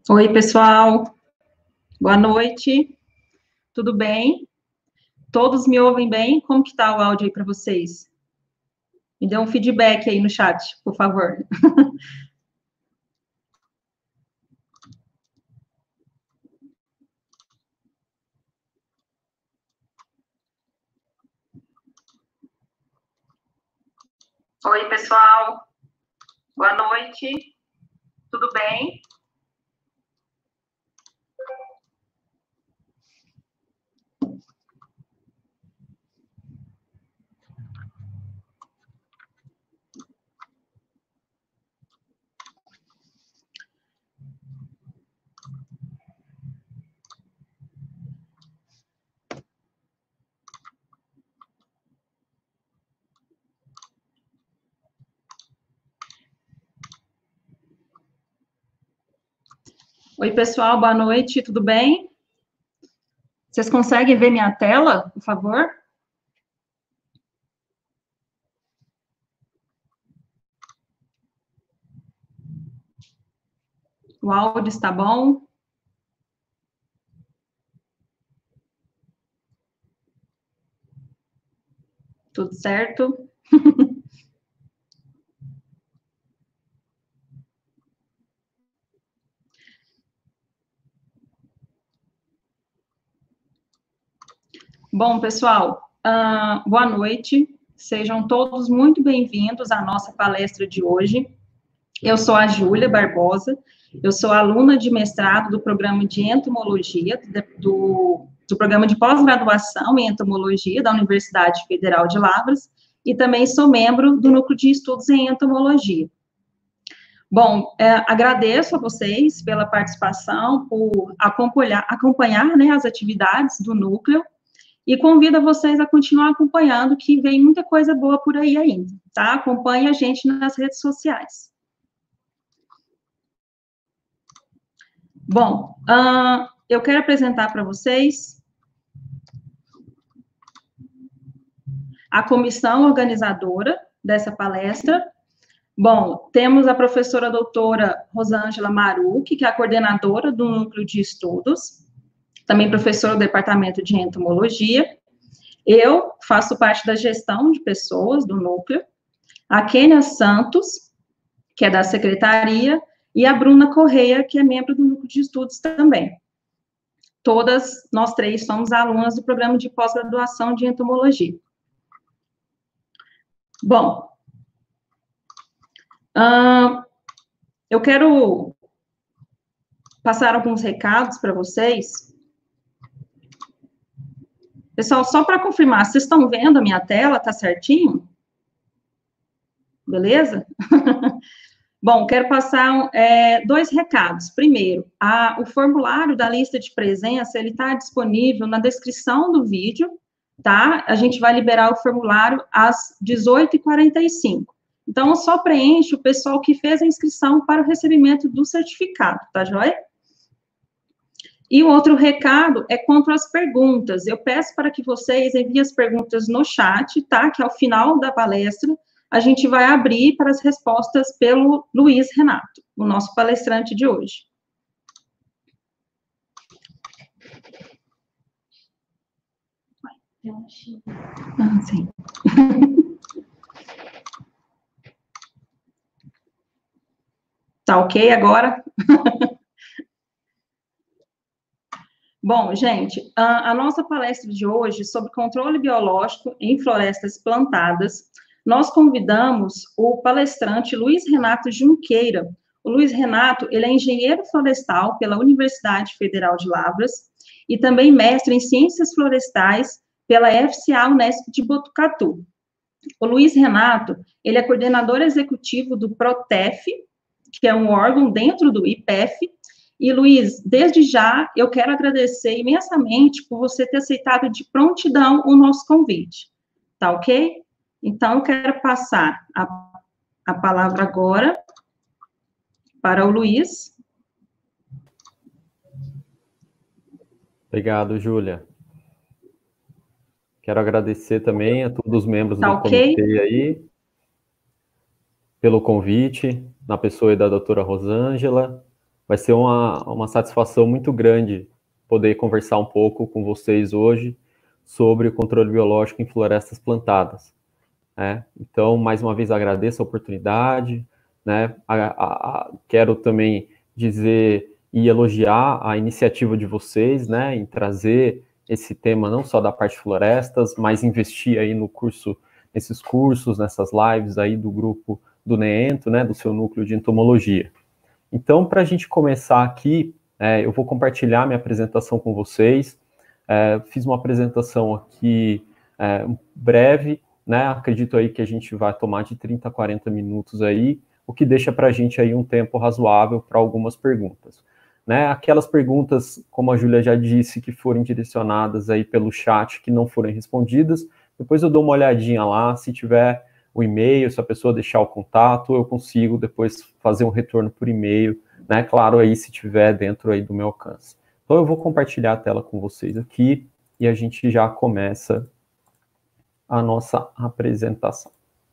Oi, pessoal. Boa noite. Tudo bem? Todos me ouvem bem? Como que tá o áudio aí para vocês? Me dê um feedback aí no chat, por favor. Oi, pessoal. Boa noite. Tudo bem? Oi, pessoal. Boa noite. Tudo bem? Vocês conseguem ver minha tela, por favor? O áudio está bom? Tudo certo? Bom, pessoal, boa noite. Sejam todos muito bem-vindos à nossa palestra de hoje. Eu sou a Júlia Barbosa, eu sou aluna de mestrado do programa de entomologia, do programa de pós-graduação em entomologia da Universidade Federal de Lavras, e também sou membro do Núcleo de Estudos em Entomologia. Bom, agradeço a vocês pela participação, por acompanhar né, as atividades do núcleo, e convido a vocês a continuar acompanhando, que vem muita coisa boa por aí ainda, tá? Acompanhe a gente nas redes sociais. Bom, eu quero apresentar para vocês a comissão organizadora dessa palestra. Bom, temos a professora doutora Rosângela Marucchi, que é a coordenadora do Núcleo de Estudos, também professora do Departamento de Entomologia. Eu faço parte da gestão de pessoas do Núcleo. A Kênia Santos, que é da secretaria, e a Bruna Correia, que é membro do Núcleo de Estudos também. Todas nós três somos alunas do programa de pós-graduação de entomologia. Bom, eu quero passar alguns recados para vocês. Pessoal, só para confirmar, vocês estão vendo a minha tela? Tá certinho? Beleza? Bom, quero passar dois recados. Primeiro, o formulário da lista de presença, ele está disponível na descrição do vídeo, tá? A gente vai liberar o formulário às 18h45. Então, só preenche o pessoal que fez a inscrição para o recebimento do certificado, tá joia? E o outro recado é quanto às perguntas. Eu peço para que vocês enviem as perguntas no chat, tá? Que ao final da palestra, a gente vai abrir para as respostas pelo Luiz Renato, o nosso palestrante de hoje. Sim. Tá ok agora? Bom, gente, a nossa palestra de hoje sobre controle biológico em florestas plantadas, nós convidamos o palestrante Luiz Renato Junqueira. O Luiz Renato, ele é engenheiro florestal pela Universidade Federal de Lavras e também mestre em ciências florestais pela FCA Unesp de Botucatu. O Luiz Renato, ele é coordenador executivo do PROTEF, que é um órgão dentro do IPEF. E, Luiz, desde já, eu quero agradecer imensamente por você ter aceitado de prontidão o nosso convite, tá ok? Então, eu quero passar a palavra agora para o Luiz. Obrigado, Júlia. Quero agradecer também a todos os membros do comitê aí, pelo convite, na pessoa da doutora Rosângela, Vai ser uma satisfação muito grande poder conversar um pouco com vocês hoje sobre o controle biológico em florestas plantadas. Né? Então, mais uma vez, agradeço a oportunidade, né? Quero também dizer e elogiar a iniciativa de vocês, né, em trazer esse tema não só da parte de florestas, mas investir aí no curso, nesses cursos, nessas lives aí do grupo do NEENTO, né, do seu núcleo de entomologia. Então, para a gente começar aqui, eu vou compartilhar minha apresentação com vocês. Fiz uma apresentação aqui breve, né? Acredito aí que a gente vai tomar de 30 a 40 minutos aí, o que deixa para a gente aí um tempo razoável para algumas perguntas. Né? Aquelas perguntas, como a Júlia já disse, que forem direcionadas aí pelo chat, que não forem respondidas, depois eu dou uma olhadinha lá, se tiver o e-mail, se a pessoa deixar o contato, eu consigo depois fazer um retorno por e-mail, né? Claro, aí se tiver dentro aí do meu alcance. Então eu vou compartilhar a tela com vocês aqui e a gente já começa a nossa apresentação.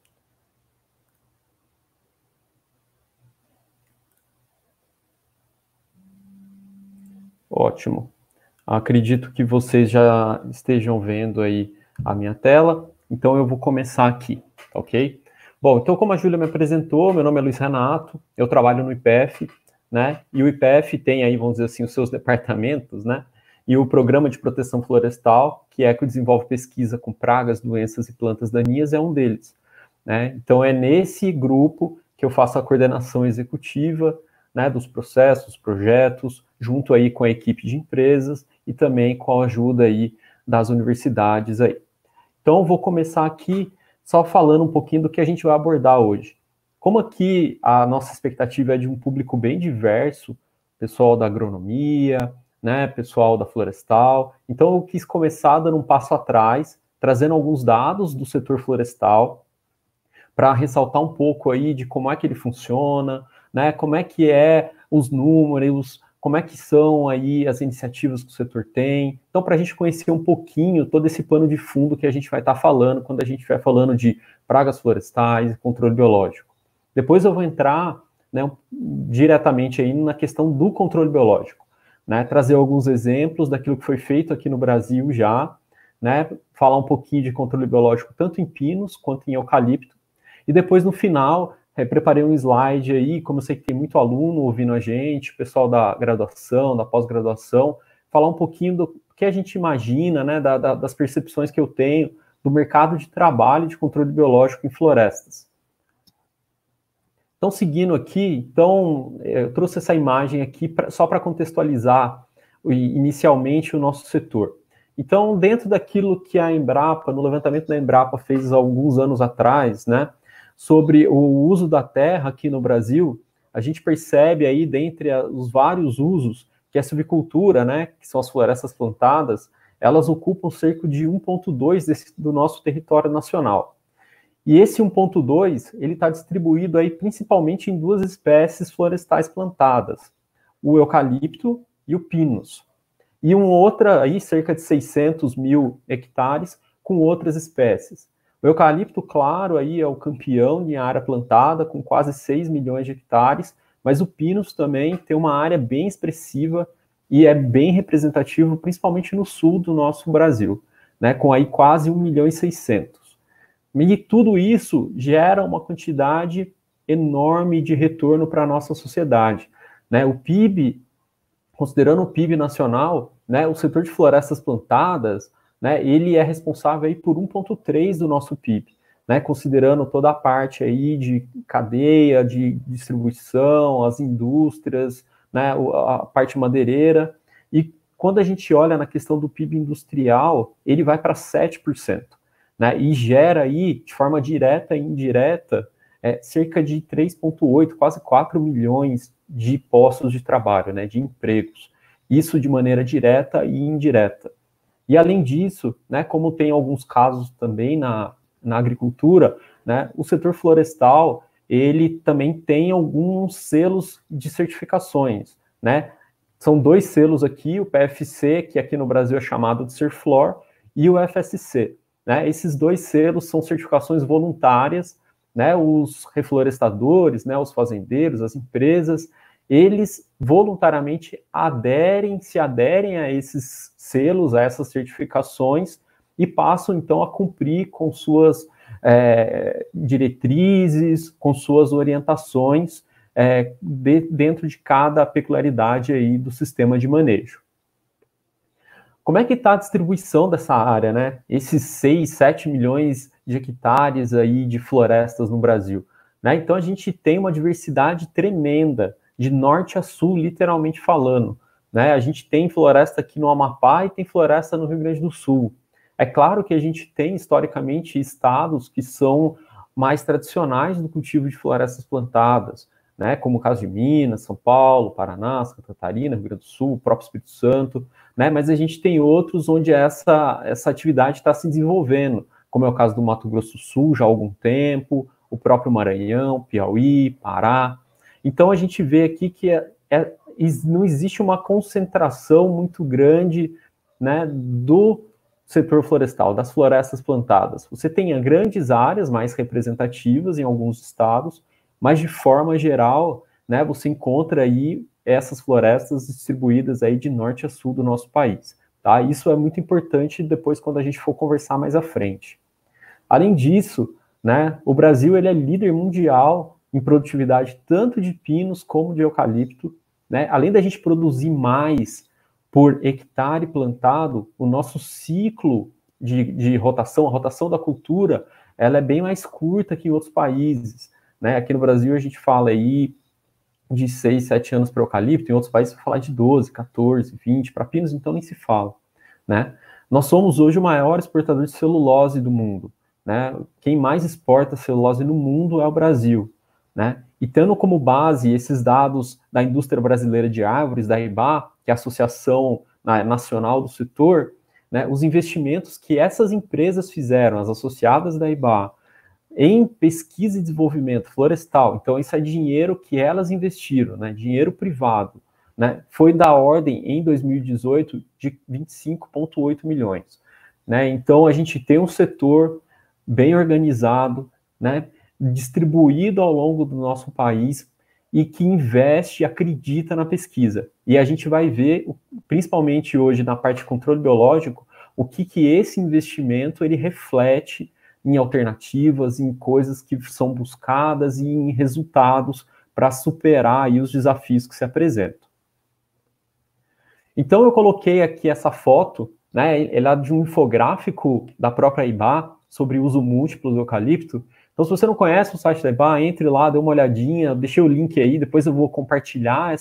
Ótimo. Acredito que vocês já estejam vendo aí a minha tela, então eu vou começar aqui, ok? Bom, então como a Júlia me apresentou, meu nome é Luiz Renato, eu trabalho no IPF, né? E o IPF tem aí, vamos dizer assim, os seus departamentos, né? E o Programa de Proteção Florestal, que é que desenvolve pesquisa com pragas, doenças e plantas daninhas, é um deles, né? Então é nesse grupo que eu faço a coordenação executiva, né, dos processos, projetos, junto aí com a equipe de empresas e também com a ajuda aí das universidades aí. Então, eu vou começar aqui só falando um pouquinho do que a gente vai abordar hoje. Como aqui a nossa expectativa é de um público bem diverso, pessoal da agronomia, né, pessoal da florestal, então eu quis começar dando um passo atrás, trazendo alguns dados do setor florestal, para ressaltar um pouco aí de como é que ele funciona, né, como é que os números, como é que são aí as iniciativas que o setor tem. Então, para a gente conhecer um pouquinho todo esse pano de fundo que a gente vai estar falando quando a gente estiver falando de pragas florestais e controle biológico. Depois eu vou entrar, né, diretamente aí na questão do controle biológico, né, trazer alguns exemplos daquilo que foi feito aqui no Brasil já, né, falar um pouquinho de controle biológico tanto em pinos quanto em eucalipto. E depois, no final, preparei um slide aí, como eu sei que tem muito aluno ouvindo a gente, pessoal da graduação, da pós-graduação, falar um pouquinho do que a gente imagina, né, das percepções que eu tenho do mercado de trabalho de controle biológico em florestas. Então, seguindo aqui, eu trouxe essa imagem aqui só para contextualizar inicialmente o nosso setor. Então, dentro daquilo que a Embrapa, no levantamento da Embrapa fez há alguns anos atrás, né, sobre o uso da terra aqui no Brasil, a gente percebe aí, dentre os vários usos, que a silvicultura, né, que são as florestas plantadas, elas ocupam cerca de 1,2 do nosso território nacional. E esse 1,2, ele está distribuído aí principalmente em duas espécies florestais plantadas, o eucalipto e o pinus. E uma outra aí, cerca de 600 mil hectares, com outras espécies. O eucalipto, claro, aí é o campeão de área plantada, com quase 6 milhões de hectares, mas o pinus também tem uma área bem expressiva e é bem representativo, principalmente no sul do nosso Brasil, né, com aí quase 1 milhão e 600. E tudo isso gera uma quantidade enorme de retorno para a nossa sociedade, né? O PIB, considerando o PIB nacional, né, o setor de florestas plantadas, né, ele é responsável aí por 1,3 do nosso PIB, né, considerando toda a parte aí de cadeia, de distribuição, as indústrias, né, a parte madeireira. E quando a gente olha na questão do PIB industrial, ele vai para 7%, né, e gera aí, de forma direta e indireta, cerca de 3,8, quase 4 milhões de postos de trabalho, né, de empregos. Isso de maneira direta e indireta. E além disso, né, como tem alguns casos também na agricultura, né, o setor florestal, ele também tem alguns selos de certificações, né? São 2 selos aqui, o PFC, que aqui no Brasil é chamado de Serflor, e o FSC. Né? Esses 2 selos são certificações voluntárias, né? Os reflorestadores, né, os fazendeiros, as empresas, eles voluntariamente se aderem a esses selos, a essas certificações, e passam, então, a cumprir com suas diretrizes, com suas orientações, dentro de cada peculiaridade aí do sistema de manejo. Como é que está a distribuição dessa área, né? Esses 6, 7 milhões de hectares aí de florestas no Brasil, né? Então a gente tem uma diversidade tremenda, de norte a sul, literalmente falando, né? A gente tem floresta aqui no Amapá e tem floresta no Rio Grande do Sul. É claro que a gente tem, historicamente, estados que são mais tradicionais no cultivo de florestas plantadas, né, como o caso de Minas, São Paulo, Paraná, Santa Catarina, Rio Grande do Sul, o próprio Espírito Santo, né, mas a gente tem outros onde essa atividade está se desenvolvendo, como é o caso do Mato Grosso do Sul já há algum tempo, o próprio Maranhão, Piauí, Pará. Então a gente vê aqui que não existe uma concentração muito grande, né, do setor florestal, das florestas plantadas. Você tem grandes áreas mais representativas em alguns estados, mas de forma geral, né, você encontra aí essas florestas distribuídas aí de norte a sul do nosso país, tá? Isso é muito importante depois quando a gente for conversar mais à frente. Além disso, né, o Brasil ele é líder mundial em produtividade tanto de pinos como de eucalipto, né? Além da gente produzir mais por hectare plantado, o nosso ciclo de rotação, a rotação da cultura, ela é bem mais curta que em outros países, né? Aqui no Brasil a gente fala aí de 6, 7 anos para eucalipto, em outros países vai falar de 12, 14, 20, para pinos então nem se fala, né? Nós somos hoje o maior exportador de celulose do mundo, né? Quem mais exporta celulose no mundo é o Brasil, né? E tendo como base esses dados da indústria brasileira de árvores, da IBA, que é a Associação Nacional do Setor, né, os investimentos que essas empresas fizeram, as associadas da IBA, em pesquisa e desenvolvimento florestal, então isso é dinheiro que elas investiram, né, dinheiro privado, né, foi da ordem, em 2018, de 25,8 milhões. Né, então a gente tem um setor bem organizado, né, distribuído ao longo do nosso país e que investe e acredita na pesquisa. E a gente vai ver, principalmente hoje na parte de controle biológico, o que esse investimento ele reflete em alternativas, em coisas que são buscadas e em resultados para superar aí os desafios que se apresentam. Então eu coloquei aqui essa foto, né, ela é de um infográfico da própria IBA sobre o uso múltiplo do eucalipto. Então, se você não conhece o site da IBA, entre lá, dê uma olhadinha, deixei o link aí, depois eu vou compartilhar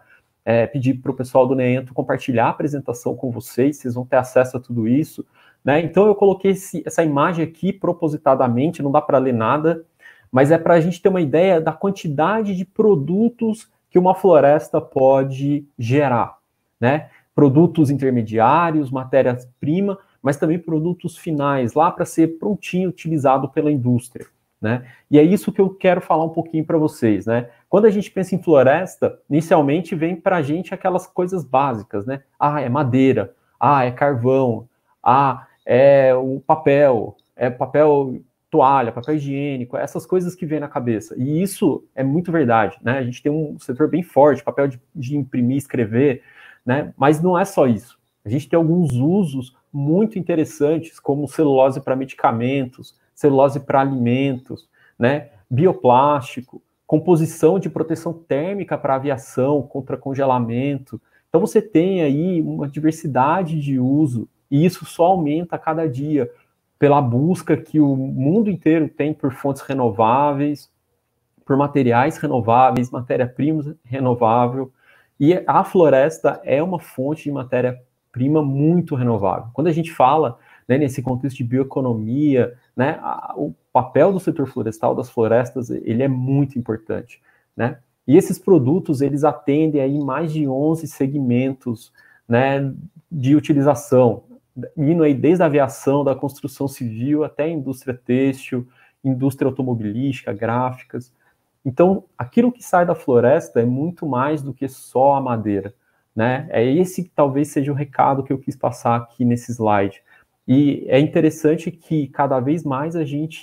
pedir para o pessoal do NEENTO compartilhar a apresentação com vocês vão ter acesso a tudo isso, né? Então, eu coloquei essa imagem aqui propositadamente, não dá para ler nada, mas é para a gente ter uma ideia da quantidade de produtos que uma floresta pode gerar, né? Produtos intermediários, matéria-prima, mas também produtos finais, lá para ser prontinho, utilizado pela indústria, né? E é isso que eu quero falar um pouquinho para vocês, né? Quando a gente pensa em floresta, inicialmente vem para a gente aquelas coisas básicas, né? Ah, é madeira, ah, é carvão, ah, é o papel, é papel toalha, papel higiênico, essas coisas que vêm na cabeça. E isso é muito verdade, né? A gente tem um setor bem forte, papel de imprimir, escrever, né? Mas não é só isso. A gente tem alguns usos muito interessantes, como celulose para medicamentos, celulose para alimentos, né? Bioplástico, composição de proteção térmica para aviação, contra congelamento. Então você tem aí uma diversidade de uso, e isso só aumenta a cada dia pela busca que o mundo inteiro tem por fontes renováveis, por materiais renováveis, matéria-prima renovável, e a floresta é uma fonte de matéria-prima muito renovável. Quando a gente fala, né, nesse contexto de bioeconomia, né, o papel do setor florestal, das florestas, ele é muito importante, né? E esses produtos, eles atendem aí mais de 11 segmentos, né, de utilização, indo aí desde a aviação, da construção civil, até a indústria têxtil, indústria automobilística, gráficas. Então, aquilo que sai da floresta é muito mais do que só a madeira, né? É esse que talvez seja o recado que eu quis passar aqui nesse slide. E é interessante que cada vez mais a gente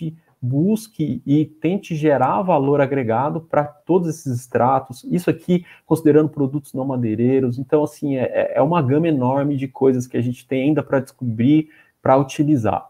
busque e tente gerar valor agregado para todos esses estratos, isso aqui considerando produtos não madeireiros. Então, assim, é uma gama enorme de coisas que a gente tem ainda para descobrir, para utilizar.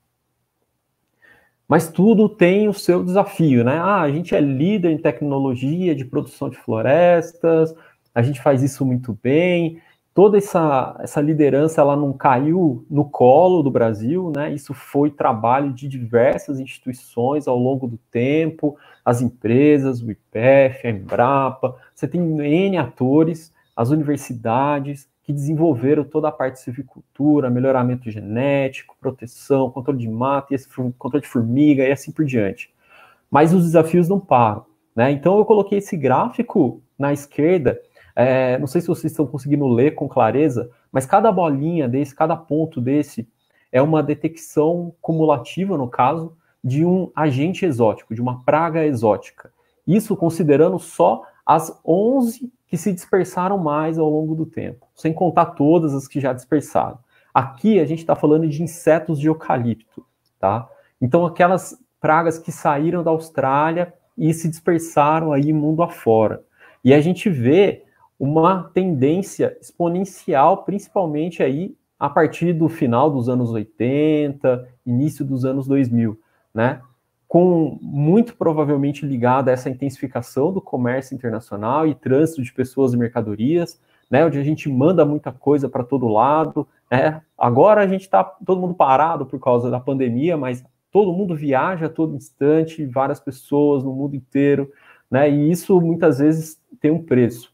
Mas tudo tem o seu desafio, né? A gente é líder em tecnologia de produção de florestas, a gente faz isso muito bem. Toda essa liderança, ela não caiu no colo do Brasil, né? Isso foi trabalho de diversas instituições ao longo do tempo, as empresas, o IPEF, a Embrapa, você tem N atores, as universidades, que desenvolveram toda a parte de silvicultura, melhoramento genético, proteção, controle de mata, controle de formiga e assim por diante. Mas os desafios não param, né? Então eu coloquei esse gráfico na esquerda, não sei se vocês estão conseguindo ler com clareza, mas cada bolinha desse, cada ponto desse, é uma detecção cumulativa, no caso, de um agente exótico, de uma praga exótica. Isso considerando só as 11 que se dispersaram mais ao longo do tempo, sem contar todas as que já dispersaram. Aqui a gente está falando de insetos de eucalipto, tá? Então aquelas pragas que saíram da Austrália e se dispersaram aí mundo afora. E a gente vê uma tendência exponencial, principalmente aí a partir do final dos anos 80, início dos anos 2000, né? Com muito provavelmente ligada a essa intensificação do comércio internacional e trânsito de pessoas e mercadorias, né, onde a gente manda muita coisa para todo lado, né? Agora a gente está todo mundo parado por causa da pandemia, mas todo mundo viaja a todo instante, várias pessoas no mundo inteiro, né? E isso muitas vezes tem um preço.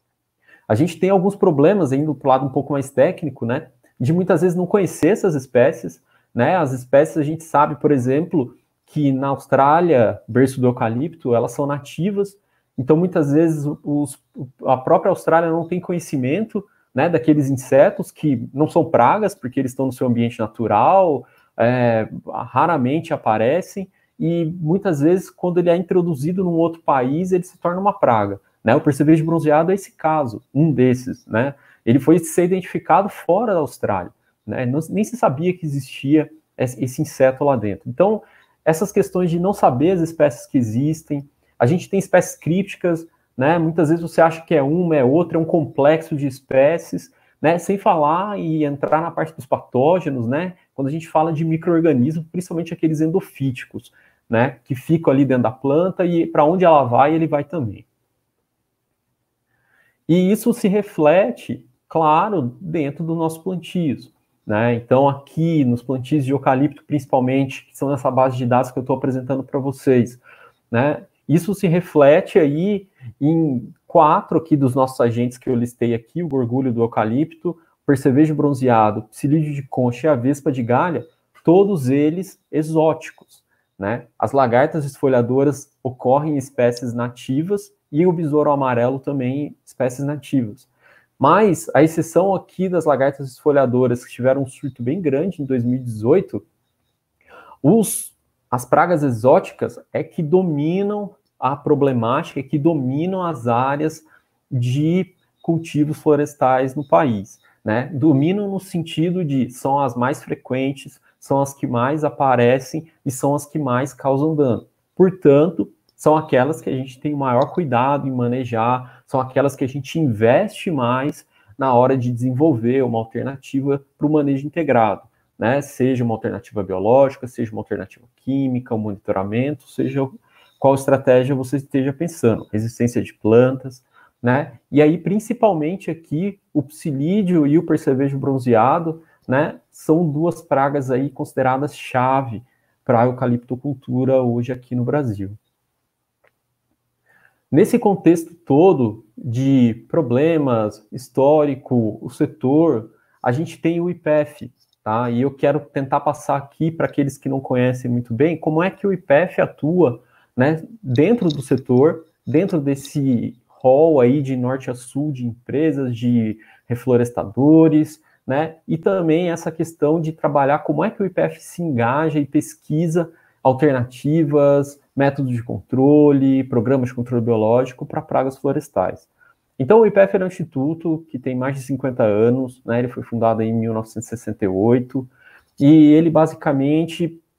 A gente tem alguns problemas, indo para o lado um pouco mais técnico, né? De muitas vezes não conhecer essas espécies, né? As espécies a gente sabe, por exemplo, que na Austrália, berço do eucalipto, elas são nativas, então muitas vezes a própria Austrália não tem conhecimento, né, daqueles insetos que não são pragas, porque eles estão no seu ambiente natural, raramente aparecem, e muitas vezes quando ele é introduzido num outro país, ele se torna uma praga, né? O percevejo bronzeado é esse caso, um desses, né? Ele foi ser identificado fora da Austrália, né? Nem se sabia que existia esse inseto lá dentro. Então, essas questões de não saber as espécies que existem, a gente tem espécies crípticas, né? Muitas vezes você acha que é uma, é outra, é um complexo de espécies, né? Sem falar e entrar na parte dos patógenos, né? Quando a gente fala de micro-organismos, principalmente aqueles endofíticos, né? Que ficam ali dentro da planta e para onde ela vai, ele vai também. E isso se reflete, claro, dentro dos nossos plantios, né? Então, aqui nos plantios de eucalipto, principalmente, que são nessa base de dados que eu estou apresentando para vocês, né? Isso se reflete aí em 4 aqui dos nossos agentes que eu listei aqui, o gorgulho do eucalipto, o percevejo bronzeado, psilídeo de concha e a vespa de galha, todos eles exóticos, né? As lagartas esfolhadoras ocorrem em espécies nativas e o besouro amarelo também espécies nativas. Mas, a exceção aqui das lagartas esfolhadoras, que tiveram um surto bem grande em 2018, as pragas exóticas é que dominam a problemática, é que dominam as áreas de cultivos florestais no país, né? Dominam no sentido de são as mais frequentes, são as que mais aparecem e são as que mais causam dano. Portanto, são aquelas que a gente tem o maior cuidado em manejar, são aquelas que a gente investe mais na hora de desenvolver uma alternativa para o manejo integrado, né? Seja uma alternativa biológica, seja uma alternativa química, um monitoramento, seja qual estratégia você esteja pensando, resistência de plantas, né? E aí, principalmente aqui, o psilídeo e o percevejo bronzeado, né? São 2 pragas aí consideradas chave para a eucaliptocultura hoje aqui no Brasil. Nesse contexto todo de problemas histórico, o setor, a gente tem o IPEF, tá? E eu quero tentar passar aqui para aqueles que não conhecem muito bem, como é que o IPEF atua, né, dentro do setor, dentro desse rol aí de norte a sul de empresas, de reflorestadores, né? E também essa questão de trabalhar como é que o IPEF se engaja e pesquisa alternativas, métodos de controle, programas de controle biológico para pragas florestais. Então, o IPEF é um instituto que tem mais de 50 anos, né? Ele foi fundado em 1968, e ele basicamente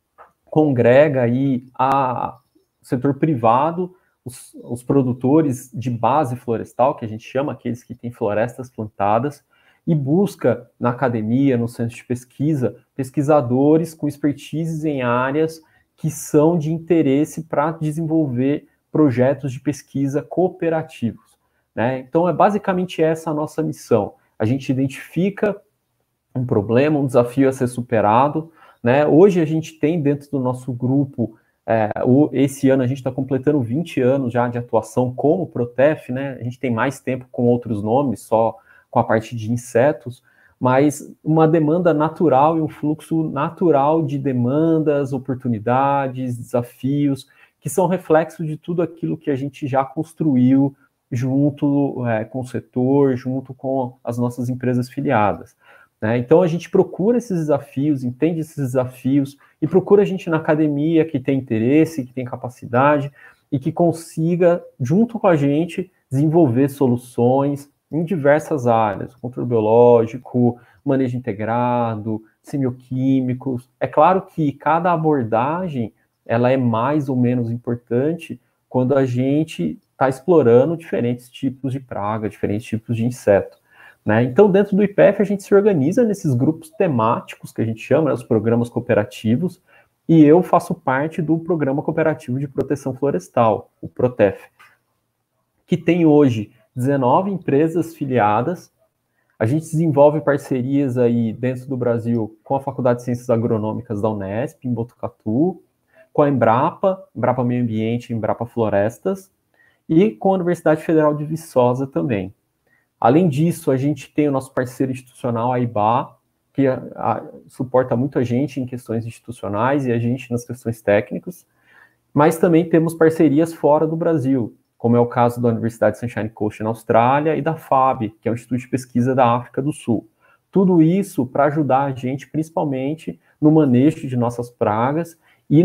congrega aí o setor privado, os produtores de base florestal, que a gente chama aqueles que têm florestas plantadas, e busca na academia, no centro de pesquisa, pesquisadores com expertise em áreas que são de interesse para desenvolver projetos de pesquisa cooperativos, né? Então, é basicamente essa a nossa missão. A gente identifica um problema, um desafio a ser superado, né? Hoje a gente tem dentro do nosso grupo, esse ano a gente está completando 20 anos já de atuação como Protef, né? A gente tem mais tempo com outros nomes, só com a parte de insetos, mas uma demanda natural e um fluxo natural de demandas, oportunidades, desafios, que são reflexos de tudo aquilo que a gente já construiu junto com o setor, junto com as nossas empresas filiadas, né? Então a gente procura esses desafios, entende esses desafios e procura a gente na academia que tem interesse, que tem capacidade e que consiga, junto com a gente, desenvolver soluções em diversas áreas, controle biológico, manejo integrado, semioquímicos. É claro que cada abordagem ela é mais ou menos importante quando a gente está explorando diferentes tipos de praga, diferentes tipos de inseto, né? Então, dentro do IPF, a gente se organiza nesses grupos temáticos, que a gente chama, né, os programas cooperativos, e eu faço parte do Programa Cooperativo de Proteção Florestal, o Protef, que tem hoje 19 empresas filiadas. A gente desenvolve parcerias aí dentro do Brasil com a Faculdade de Ciências Agronômicas da Unesp, em Botucatu, com a Embrapa Meio Ambiente, Embrapa Florestas, e com a Universidade Federal de Viçosa também. Além disso, a gente tem o nosso parceiro institucional, a IBA, que suporta muito a gente em questões institucionais e a gente nas questões técnicas, mas também temos parcerias fora do Brasil, como é o caso da Universidade Sunshine Coast na Austrália e da FAB, que é o Instituto de Pesquisa da África do Sul. Tudo isso para ajudar a gente, principalmente, no manejo de nossas pragas e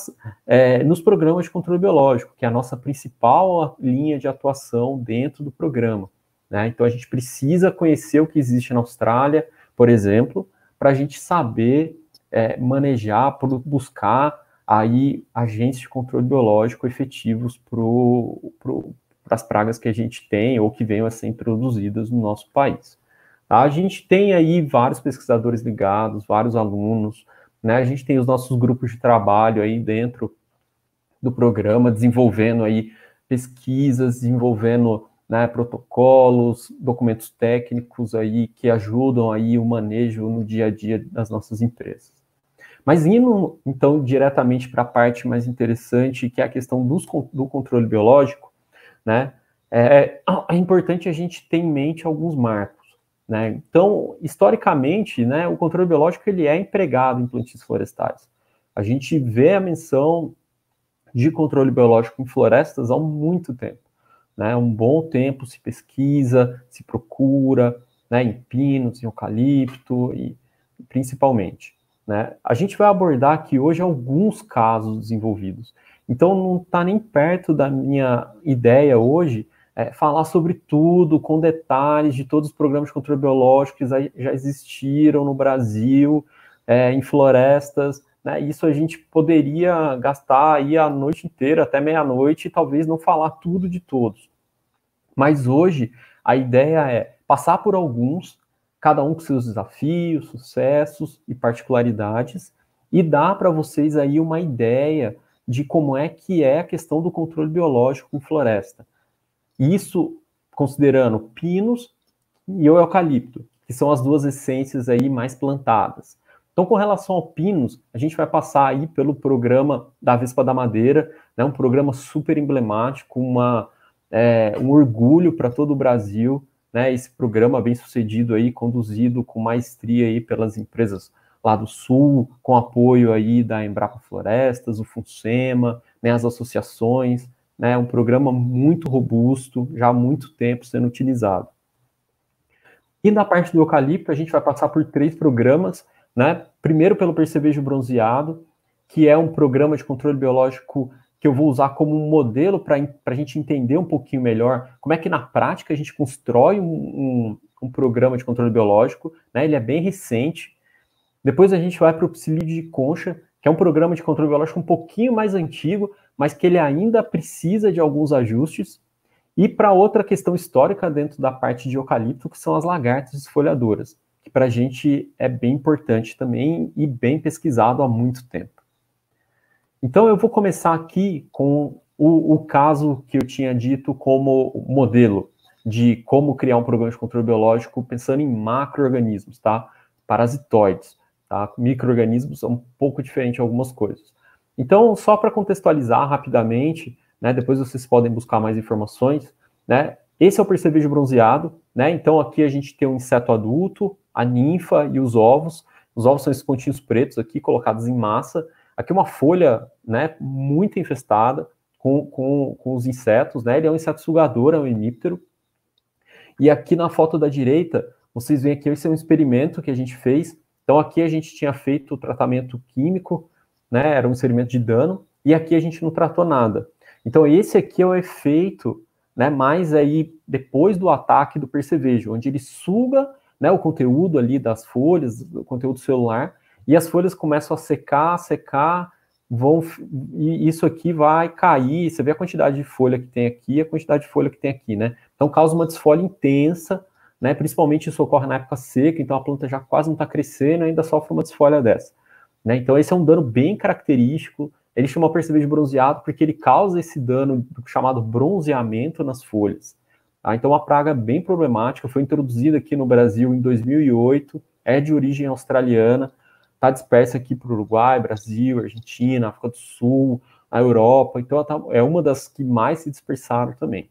nos programas de controle biológico, que é a nossa principal linha de atuação dentro do programa, né? Então, a gente precisa conhecer o que existe na Austrália, por exemplo, para a gente saber manejar, buscar aí agentes de controle biológico efetivos para as pragas que a gente tem ou que venham a ser introduzidas no nosso país. A gente tem aí vários pesquisadores ligados, vários alunos, né? A gente tem os nossos grupos de trabalho aí dentro do programa, desenvolvendo aí pesquisas, desenvolvendo, né, protocolos, documentos técnicos aí que ajudam aí o manejo no dia a dia das nossas empresas. Mas indo, então, diretamente para a parte mais interessante, que é a questão do controle biológico, né, é importante a gente ter em mente alguns marcos, né? Então, historicamente, né, o controle biológico ele é empregado em plantios florestais. A gente vê a menção de controle biológico em florestas há muito tempo, né? Um bom tempo se pesquisa, se procura, né, em pinos, em eucalipto, e principalmente, né? A gente vai abordar aqui hoje alguns casos desenvolvidos. Então, não está nem perto da minha ideia hoje falar sobre tudo, com detalhes de todos os programas de controle biológico que já existiram no Brasil, em florestas, né? Isso a gente poderia gastar aí a noite inteira, até meia-noite, e talvez não falar tudo de todos. Mas hoje, a ideia é passar por alguns, cada um com seus desafios, sucessos e particularidades, e dar para vocês aí uma ideia de como é que é a questão do controle biológico em floresta. Isso considerando pinos e o eucalipto, que são as duas essências aí mais plantadas. Então, com relação ao pinos, a gente vai passar aí pelo programa da Vespa da Madeira, né, um programa super emblemático, um orgulho para todo o Brasil, né, esse programa bem sucedido aí, conduzido com maestria aí pelas empresas lá do Sul, com apoio aí da Embrapa Florestas, o FUNSEMA, né, as associações, né, um programa muito robusto, já há muito tempo sendo utilizado. E na parte do eucalipto, a gente vai passar por 3 programas, né? Primeiro pelo percevejo bronzeado, que é um programa de controle biológico que eu vou usar como um modelo para a gente entender um pouquinho melhor como é que na prática a gente constrói um programa de controle biológico, né? Ele é bem recente. Depois a gente vai para o psilídeo de concha, que é um programa de controle biológico um pouquinho mais antigo, mas que ele ainda precisa de alguns ajustes. E para outra questão histórica dentro da parte de eucalipto, que são as lagartas esfoliadoras, que para a gente é bem importante também e bem pesquisado há muito tempo. Então eu vou começar aqui com o caso que eu tinha dito como modelo de como criar um programa de controle biológico pensando em macro-organismos, tá? Parasitoides, tá? Micro-organismos são um pouco diferente de algumas coisas. Então, só para contextualizar rapidamente, né, depois vocês podem buscar mais informações, né? Esse é o percevejo bronzeado, né? Então aqui a gente tem um inseto adulto, a ninfa e os ovos. Os ovos são esses pontinhos pretos aqui, colocados em massa. Aqui uma folha, né, muito infestada com os insetos, né? Ele é um inseto sugador, é um hemíptero. E aqui na foto da direita, vocês veem aqui, esse é um experimento que a gente fez. Então aqui a gente tinha feito o tratamento químico, né? Era um experimento de dano, e aqui a gente não tratou nada. Então esse aqui é o efeito, né, mais aí depois do ataque do percevejo, onde ele suga, né, o conteúdo ali das folhas, o conteúdo celular, e as folhas começam a secar, e isso aqui vai cair, você vê a quantidade de folha que tem aqui e a quantidade de folha que tem aqui, né? Então causa uma desfolha intensa, né? Principalmente isso ocorre na época seca, então a planta já quase não está crescendo, ainda sofre uma desfolha dessa, né? Então esse é um dano bem característico. Ele chama percevejo bronzeado porque ele causa esse dano chamado bronzeamento nas folhas. Tá? Então, uma praga bem problemática, foi introduzida aqui no Brasil em 2008, é de origem australiana, está dispersa aqui para o Uruguai, Brasil, Argentina, África do Sul, a Europa, então é uma das que mais se dispersaram também.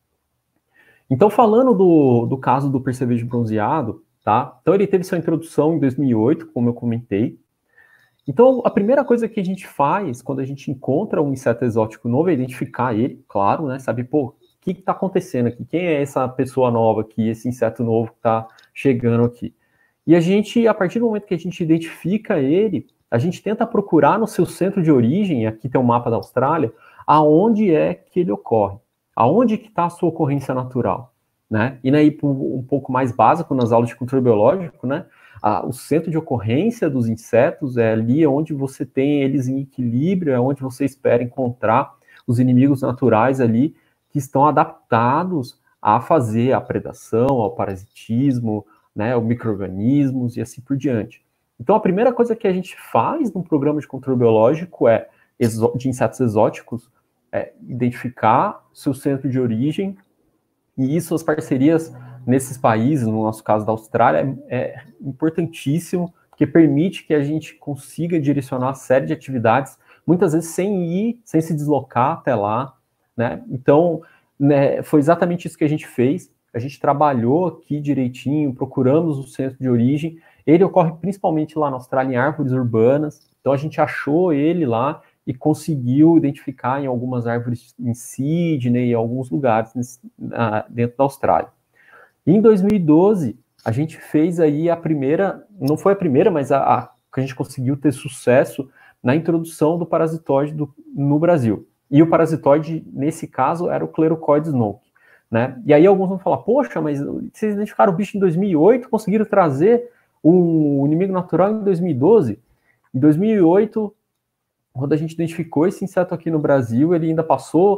Então, falando do caso do percevejo bronzeado, tá? Então ele teve sua introdução em 2008, como eu comentei. Então, a primeira coisa que a gente faz quando a gente encontra um inseto exótico novo é identificar ele, claro, né? Saber, pô, o que está acontecendo aqui? Quem é essa pessoa nova aqui, esse inseto novo que está chegando aqui? E a gente, a partir do momento que a gente identifica ele, a gente tenta procurar no seu centro de origem, aqui tem um mapa da Austrália, aonde é que ele ocorre, aonde que está a sua ocorrência natural, né? E aí, um pouco mais básico, nas aulas de controle biológico, né? O centro de ocorrência dos insetos é ali onde você tem eles em equilíbrio, é onde você espera encontrar os inimigos naturais ali que estão adaptados a fazer a predação, ao parasitismo, né, ao micro-organismos e assim por diante. Então, a primeira coisa que a gente faz no programa de controle biológico de insetos exóticos é identificar seu centro de origem, e isso, as parcerias nesses países, no nosso caso da Austrália, é importantíssimo, porque permite que a gente consiga direcionar uma série de atividades, muitas vezes sem se deslocar até lá, né? Então, né, foi exatamente isso que a gente fez. A gente trabalhou aqui direitinho, procuramos o centro de origem. Ele ocorre principalmente lá na Austrália, em árvores urbanas. Então, a gente achou ele lá e conseguiu identificar em algumas árvores em Sydney e em alguns lugares dentro da Austrália. E em 2012, a gente fez aí a primeira, não foi a primeira, mas que a gente conseguiu ter sucesso na introdução do parasitóide no Brasil. E o parasitóide, nesse caso, era o Clerucoides snow, né? E aí alguns vão falar, poxa, mas vocês identificaram o bicho em 2008, conseguiram trazer um inimigo natural em 2012? Em 2008, quando a gente identificou esse inseto aqui no Brasil, ele ainda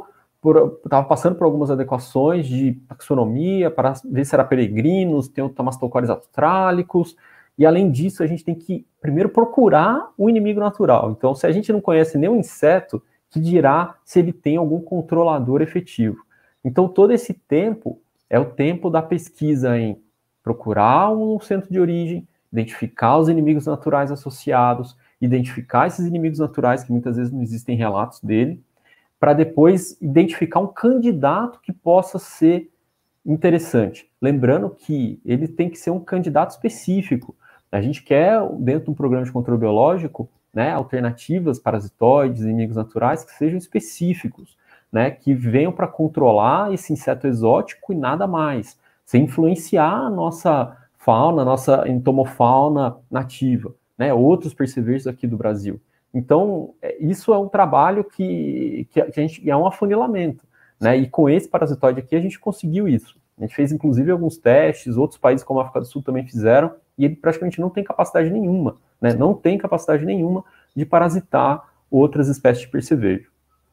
estava passando por algumas adequações de taxonomia, para ver se era peregrinos, tem o Tamastocores australicus, e além disso, a gente tem que primeiro procurar o inimigo natural. Então, se a gente não conhece nenhum inseto, que dirá se ele tem algum controlador efetivo. Então, todo esse tempo é o tempo da pesquisa em procurar um centro de origem, identificar os inimigos naturais associados, identificar esses inimigos naturais, que muitas vezes não existem relatos dele, para depois identificar um candidato que possa ser interessante. Lembrando que ele tem que ser um candidato específico. A gente quer, dentro de um programa de controle biológico, né, alternativas, parasitoides, inimigos naturais, que sejam específicos, né, que venham para controlar esse inseto exótico e nada mais, sem influenciar a nossa fauna, a nossa entomofauna nativa, né, outros percevejos aqui do Brasil. Então, isso é um trabalho que a gente é um afunilamento, né? E com esse parasitoide aqui a gente conseguiu isso. A gente fez inclusive alguns testes, outros países como a África do Sul também fizeram, e ele praticamente não tem capacidade nenhuma, né? Não tem capacidade nenhuma de parasitar outras espécies de percevejo.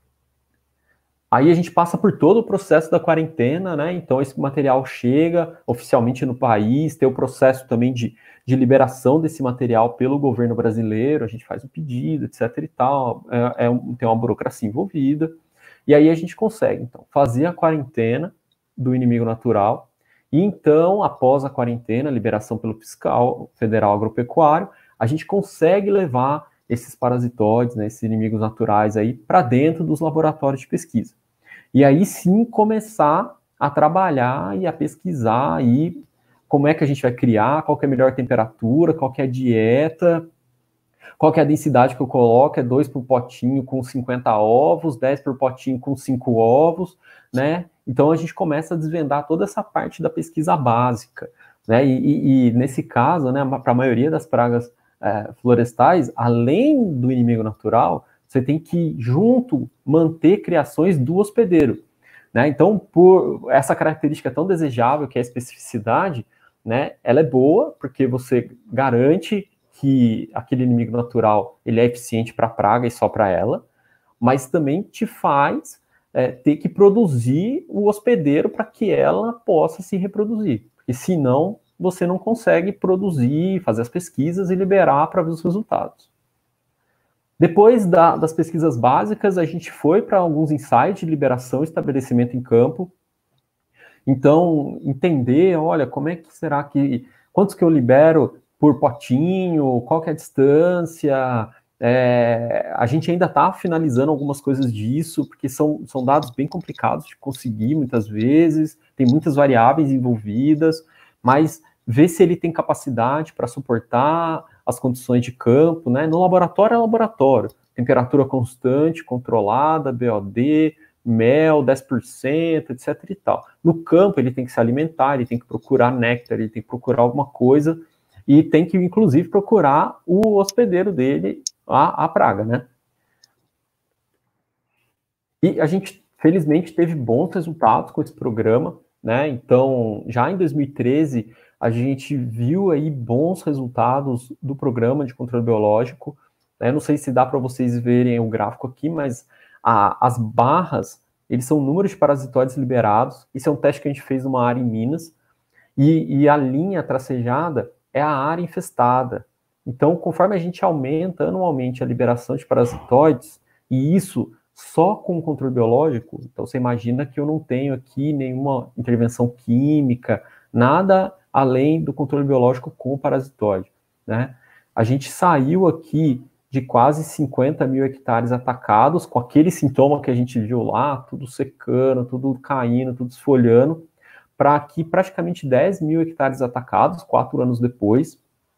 Aí a gente passa por todo o processo da quarentena, né? Então esse material chega oficialmente no país, tem o processo também de liberação desse material pelo governo brasileiro, a gente faz o pedido, etc e tal, tem uma burocracia envolvida, e aí a gente consegue, então, fazer a quarentena do inimigo natural, e então, após a quarentena, liberação pelo fiscal federal agropecuário, a gente consegue levar esses parasitóides, né, esses inimigos naturais aí, para dentro dos laboratórios de pesquisa. E aí sim começar a trabalhar e a pesquisar aí como é que a gente vai criar, qual que é a melhor temperatura, qual que é a dieta, qual que é a densidade que eu coloco, é 2 por potinho com 50 ovos, 10 por potinho com 5 ovos, né? Então a gente começa a desvendar toda essa parte da pesquisa básica, né? E nesse caso, né, para a maioria das pragas florestais, além do inimigo natural, você tem que, junto, manter criações do hospedeiro, né? Então, por essa característica tão desejável, que é a especificidade, né, ela é boa, porque você garante que aquele inimigo natural ele é eficiente para a praga e só para ela, mas também te faz ter que produzir o hospedeiro para que ela possa se reproduzir, porque senão você não consegue produzir, fazer as pesquisas e liberar para ver os resultados. Depois das pesquisas básicas, a gente foi para alguns ensaios de liberação e estabelecimento em campo. Então, entender, olha, como é que será que... Quantos que eu libero por potinho? Qual que é a distância? A gente ainda está finalizando algumas coisas disso, porque são dados bem complicados de conseguir, muitas vezes. Tem muitas variáveis envolvidas, mas ver se ele tem capacidade para suportar as condições de campo, né? No laboratório é laboratório, temperatura constante, controlada, BOD, mel, 10%, etc e tal. No campo ele tem que se alimentar, ele tem que procurar néctar, ele tem que procurar alguma coisa e tem que, inclusive, procurar o hospedeiro dele, a praga, né? E a gente, felizmente, teve bons resultados com esse programa, né? Então, já em 2013, a gente viu aí bons resultados do programa de controle biológico, né? Não sei se dá para vocês verem o gráfico aqui, mas as barras, eles são números de parasitóides liberados. Isso é um teste que a gente fez numa área em Minas, e a linha tracejada é a área infestada. Então, conforme a gente aumenta anualmente a liberação de parasitóides, e isso só com o controle biológico, então você imagina que eu não tenho aqui nenhuma intervenção química, nada além do controle biológico com o parasitóide, né? A gente saiu aqui de quase 50 mil hectares atacados, com aquele sintoma que a gente viu lá, tudo secando, tudo caindo, tudo esfolhando, para aqui praticamente 10 mil hectares atacados, 4 anos depois,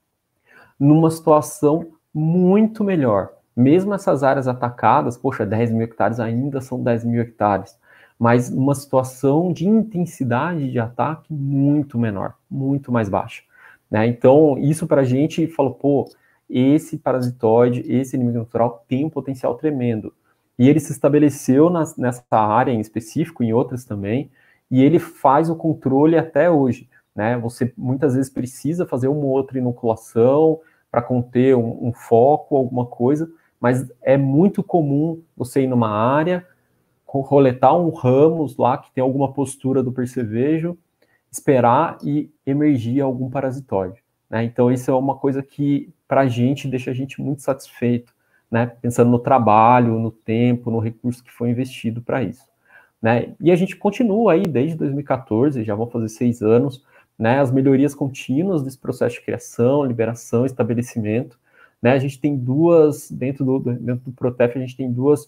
numa situação muito melhor. Mesmo essas áreas atacadas, poxa, 10 mil hectares ainda são 10 mil hectares, mas uma situação de intensidade de ataque muito menor, muito mais baixa, né? Então, isso para a gente falou, pô, esse parasitóide, esse inimigo natural tem um potencial tremendo. E ele se estabeleceu nessa área em específico, em outras também, e ele faz o controle até hoje, né? Você muitas vezes precisa fazer uma ou outra inoculação para conter um foco, alguma coisa, mas é muito comum você ir numa área, roletar um ramos lá que tem alguma postura do percevejo, esperar e emergir algum parasitóide, né? Então isso é uma coisa que para a gente deixa a gente muito satisfeito, né? Pensando no trabalho, no tempo, no recurso que foi investido para isso, né? E a gente continua aí desde 2014, já vão fazer 6 anos, né? As melhorias contínuas desse processo de criação, liberação, estabelecimento, né? A gente tem dentro do Protef, a gente tem dois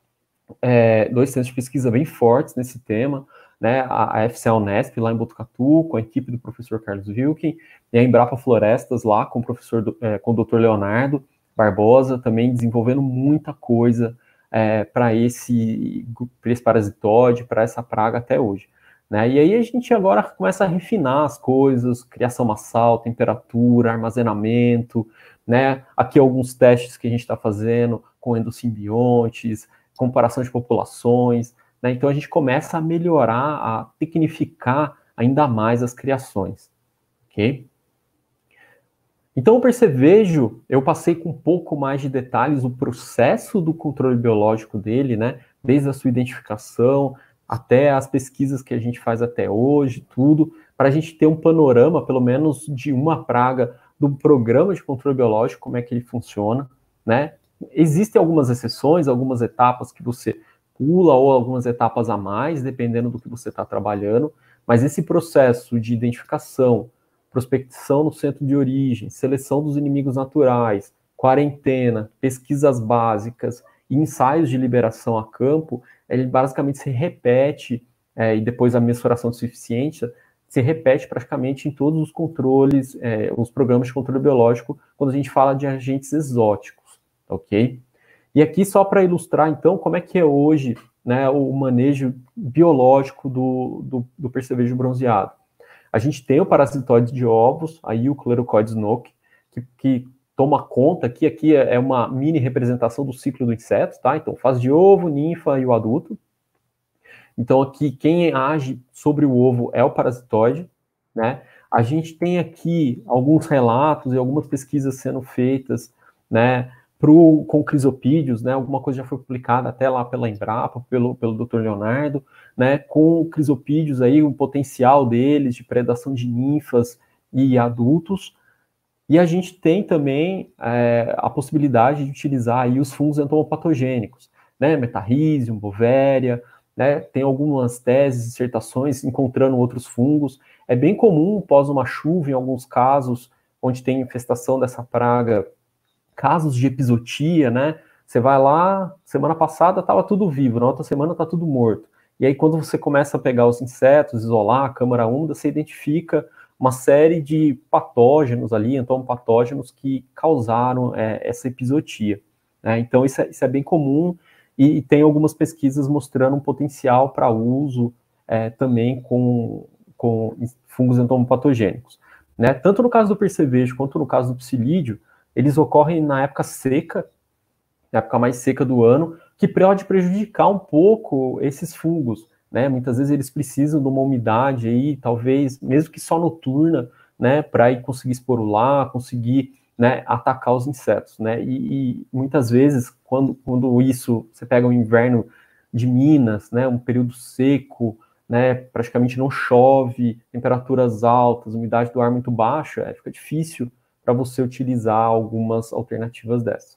centros de pesquisa bem fortes nesse tema, né? A FCA Unesp, lá em Botucatu, com a equipe do professor Carlos Wilken, e a Embrapa Florestas, lá com com o Dr. Leonardo Barbosa, também desenvolvendo muita coisa para esse parasitóide, para essa praga até hoje, né? E aí a gente agora começa a refinar as coisas, criação massal, temperatura, armazenamento, né? Aqui alguns testes que a gente está fazendo com endosimbiontes, comparação de populações, né? Então a gente começa a melhorar, a tecnificar ainda mais as criações, ok? Então, o percevejo, eu passei com um pouco mais de detalhes o processo do controle biológico dele, né? Desde a sua identificação até as pesquisas que a gente faz até hoje, tudo, para a gente ter um panorama, pelo menos, de uma praga do programa de controle biológico, como é que ele funciona, né? Existem algumas exceções, algumas etapas que você pula ou algumas etapas a mais, dependendo do que você está trabalhando, mas esse processo de identificação, prospecção no centro de origem, seleção dos inimigos naturais, quarentena, pesquisas básicas e ensaios de liberação a campo, ele basicamente se repete, e depois a mensuração de suficiência, se repete praticamente em todos os controles, os programas de controle biológico, quando a gente fala de agentes exóticos, ok? E aqui, só para ilustrar, então, como é que é hoje, né, o manejo biológico do percevejo bronzeado. A gente tem o parasitoide de ovos, aí o Clerucoides nock, que toma conta, aqui é uma mini representação do ciclo do inseto, tá? Então, fase de ovo, ninfa e o adulto. Então, aqui, quem age sobre o ovo é o parasitoide, né? A gente tem aqui alguns relatos e algumas pesquisas sendo feitas, né, com crisopídeos, né? Alguma coisa já foi publicada até lá pela Embrapa, pelo Dr. Leonardo, né? Com crisopídeos aí, o potencial deles de predação de ninfas e adultos. E a gente tem também a possibilidade de utilizar aí os fungos entomopatogênicos, né? Metarrhizium, Bovéria, né? Tem algumas teses, dissertações encontrando outros fungos. É bem comum, após uma chuva, em alguns casos, onde tem infestação dessa praga, casos de epizootia, né? Você vai lá, semana passada estava tudo vivo, na outra semana está tudo morto. E aí, quando você começa a pegar os insetos, isolar a câmara úmida, você identifica uma série de patógenos ali, entomopatógenos, que causaram essa epizootia, né? Então, isso é bem comum, e tem algumas pesquisas mostrando um potencial para uso também com fungos entomopatogênicos, né? Tanto no caso do percevejo quanto no caso do psilídeo, eles ocorrem na época seca, na época mais seca do ano, que pode prejudicar um pouco esses fungos, né? Muitas vezes eles precisam de uma umidade aí, talvez, mesmo que só noturna, né, para ir conseguir esporular, conseguir, né, atacar os insetos, né? E muitas vezes, quando isso, você pega o inverno de Minas, né, um período seco, né, praticamente não chove, temperaturas altas, umidade do ar muito baixa, fica difícil para você utilizar algumas alternativas dessas.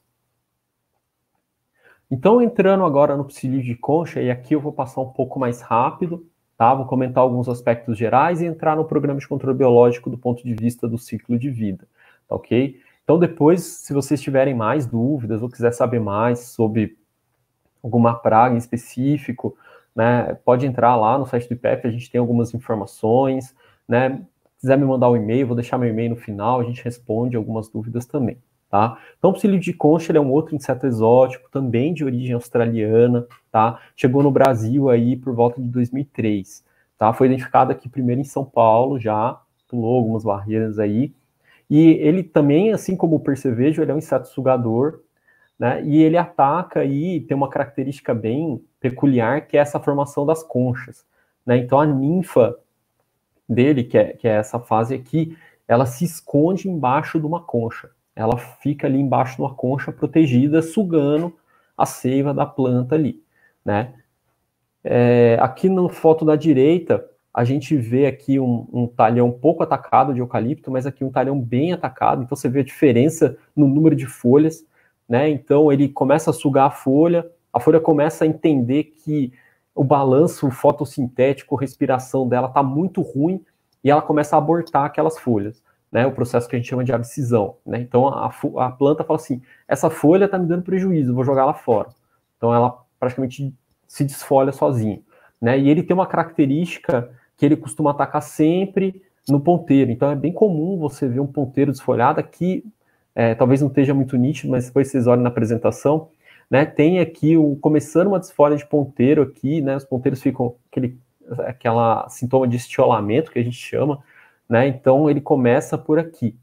Então, entrando agora no psilídeo de concha, e aqui eu vou passar um pouco mais rápido, tá? Vou comentar alguns aspectos gerais e entrar no programa de controle biológico do ponto de vista do ciclo de vida, tá ok? Então, depois, se vocês tiverem mais dúvidas ou quiser saber mais sobre alguma praga em específico, né, pode entrar lá no site do IPEF, a gente tem algumas informações, né? Se quiser me mandar um e-mail, vou deixar meu e-mail no final, a gente responde algumas dúvidas também, tá? Então, o psilídeo de concha, ele é um outro inseto exótico, também de origem australiana, tá? Chegou no Brasil aí por volta de 2003, tá? Foi identificado aqui primeiro em São Paulo, já pulou algumas barreiras aí, e ele também, assim como o percevejo, ele é um inseto sugador, né? E ele ataca e tem uma característica bem peculiar, que é essa formação das conchas, né? Então, a ninfa dele, que é essa fase aqui, ela se esconde embaixo de uma concha. Ela fica ali embaixo de uma concha protegida, sugando a seiva da planta ali, né? Aqui na foto da direita, a gente vê aqui um talhão pouco atacado de eucalipto, mas aqui um talhão bem atacado, então você vê a diferença no número de folhas, né? Então ele começa a sugar a folha começa a entender que o balanço fotossintético, respiração dela está muito ruim, e ela começa a abortar aquelas folhas, né? O processo que a gente chama de abscisão, né? Então a planta fala assim, essa folha está me dando prejuízo, vou jogar ela fora. Então ela praticamente se desfolha sozinha, né? E ele tem uma característica que ele costuma atacar sempre no ponteiro. Então é bem comum você ver um ponteiro desfolhado aqui, talvez não esteja muito nítido, mas depois vocês olhem na apresentação, né? Tem aqui começando uma desfolha de ponteiro aqui, né? Os ponteiros ficam aquela sintoma de estiolamento que a gente chama, né? Então ele começa por aqui.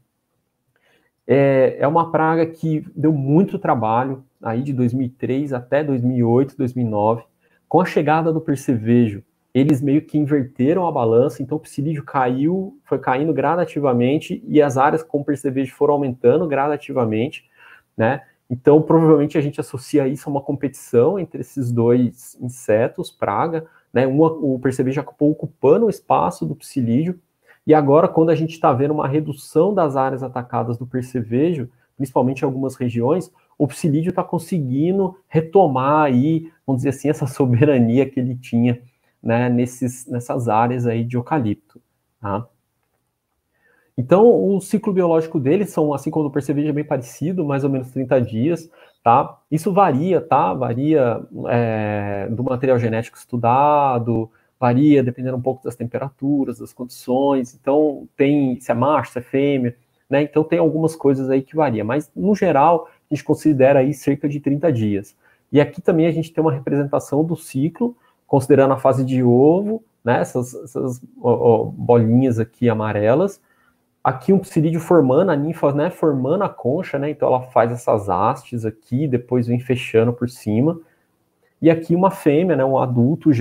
É uma praga que deu muito trabalho, aí de 2003 até 2008, 2009. Com a chegada do percevejo, eles meio que inverteram a balança, então o psilídeo caiu, foi caindo gradativamente, e as áreas com percevejo foram aumentando gradativamente, né? Então, provavelmente a gente associa isso a uma competição entre esses dois insetos, praga, né? O percevejo acabou ocupando o espaço do psilídeo, e agora, quando a gente está vendo uma redução das áreas atacadas do percevejo, principalmente em algumas regiões, o psilídeo está conseguindo retomar aí, vamos dizer assim, essa soberania que ele tinha, né, nessas áreas aí de eucalipto, tá? Então, o ciclo biológico deles são, assim como o do percevejo, é bem parecido, mais ou menos 30 dias, tá? Isso varia, tá? Varia do material genético estudado, varia dependendo um pouco das temperaturas, das condições, então tem se é macho, se é fêmea, né? Então tem algumas coisas aí que varia, mas no geral a gente considera aí cerca de 30 dias. E aqui também a gente tem uma representação do ciclo, considerando a fase de ovo, né? Essas bolinhas aqui amarelas. Aqui um psilídeo formando a ninfa, né? Formando a concha, né? Então ela faz essas hastes aqui, depois vem fechando por cima. E aqui uma fêmea, né? Um adulto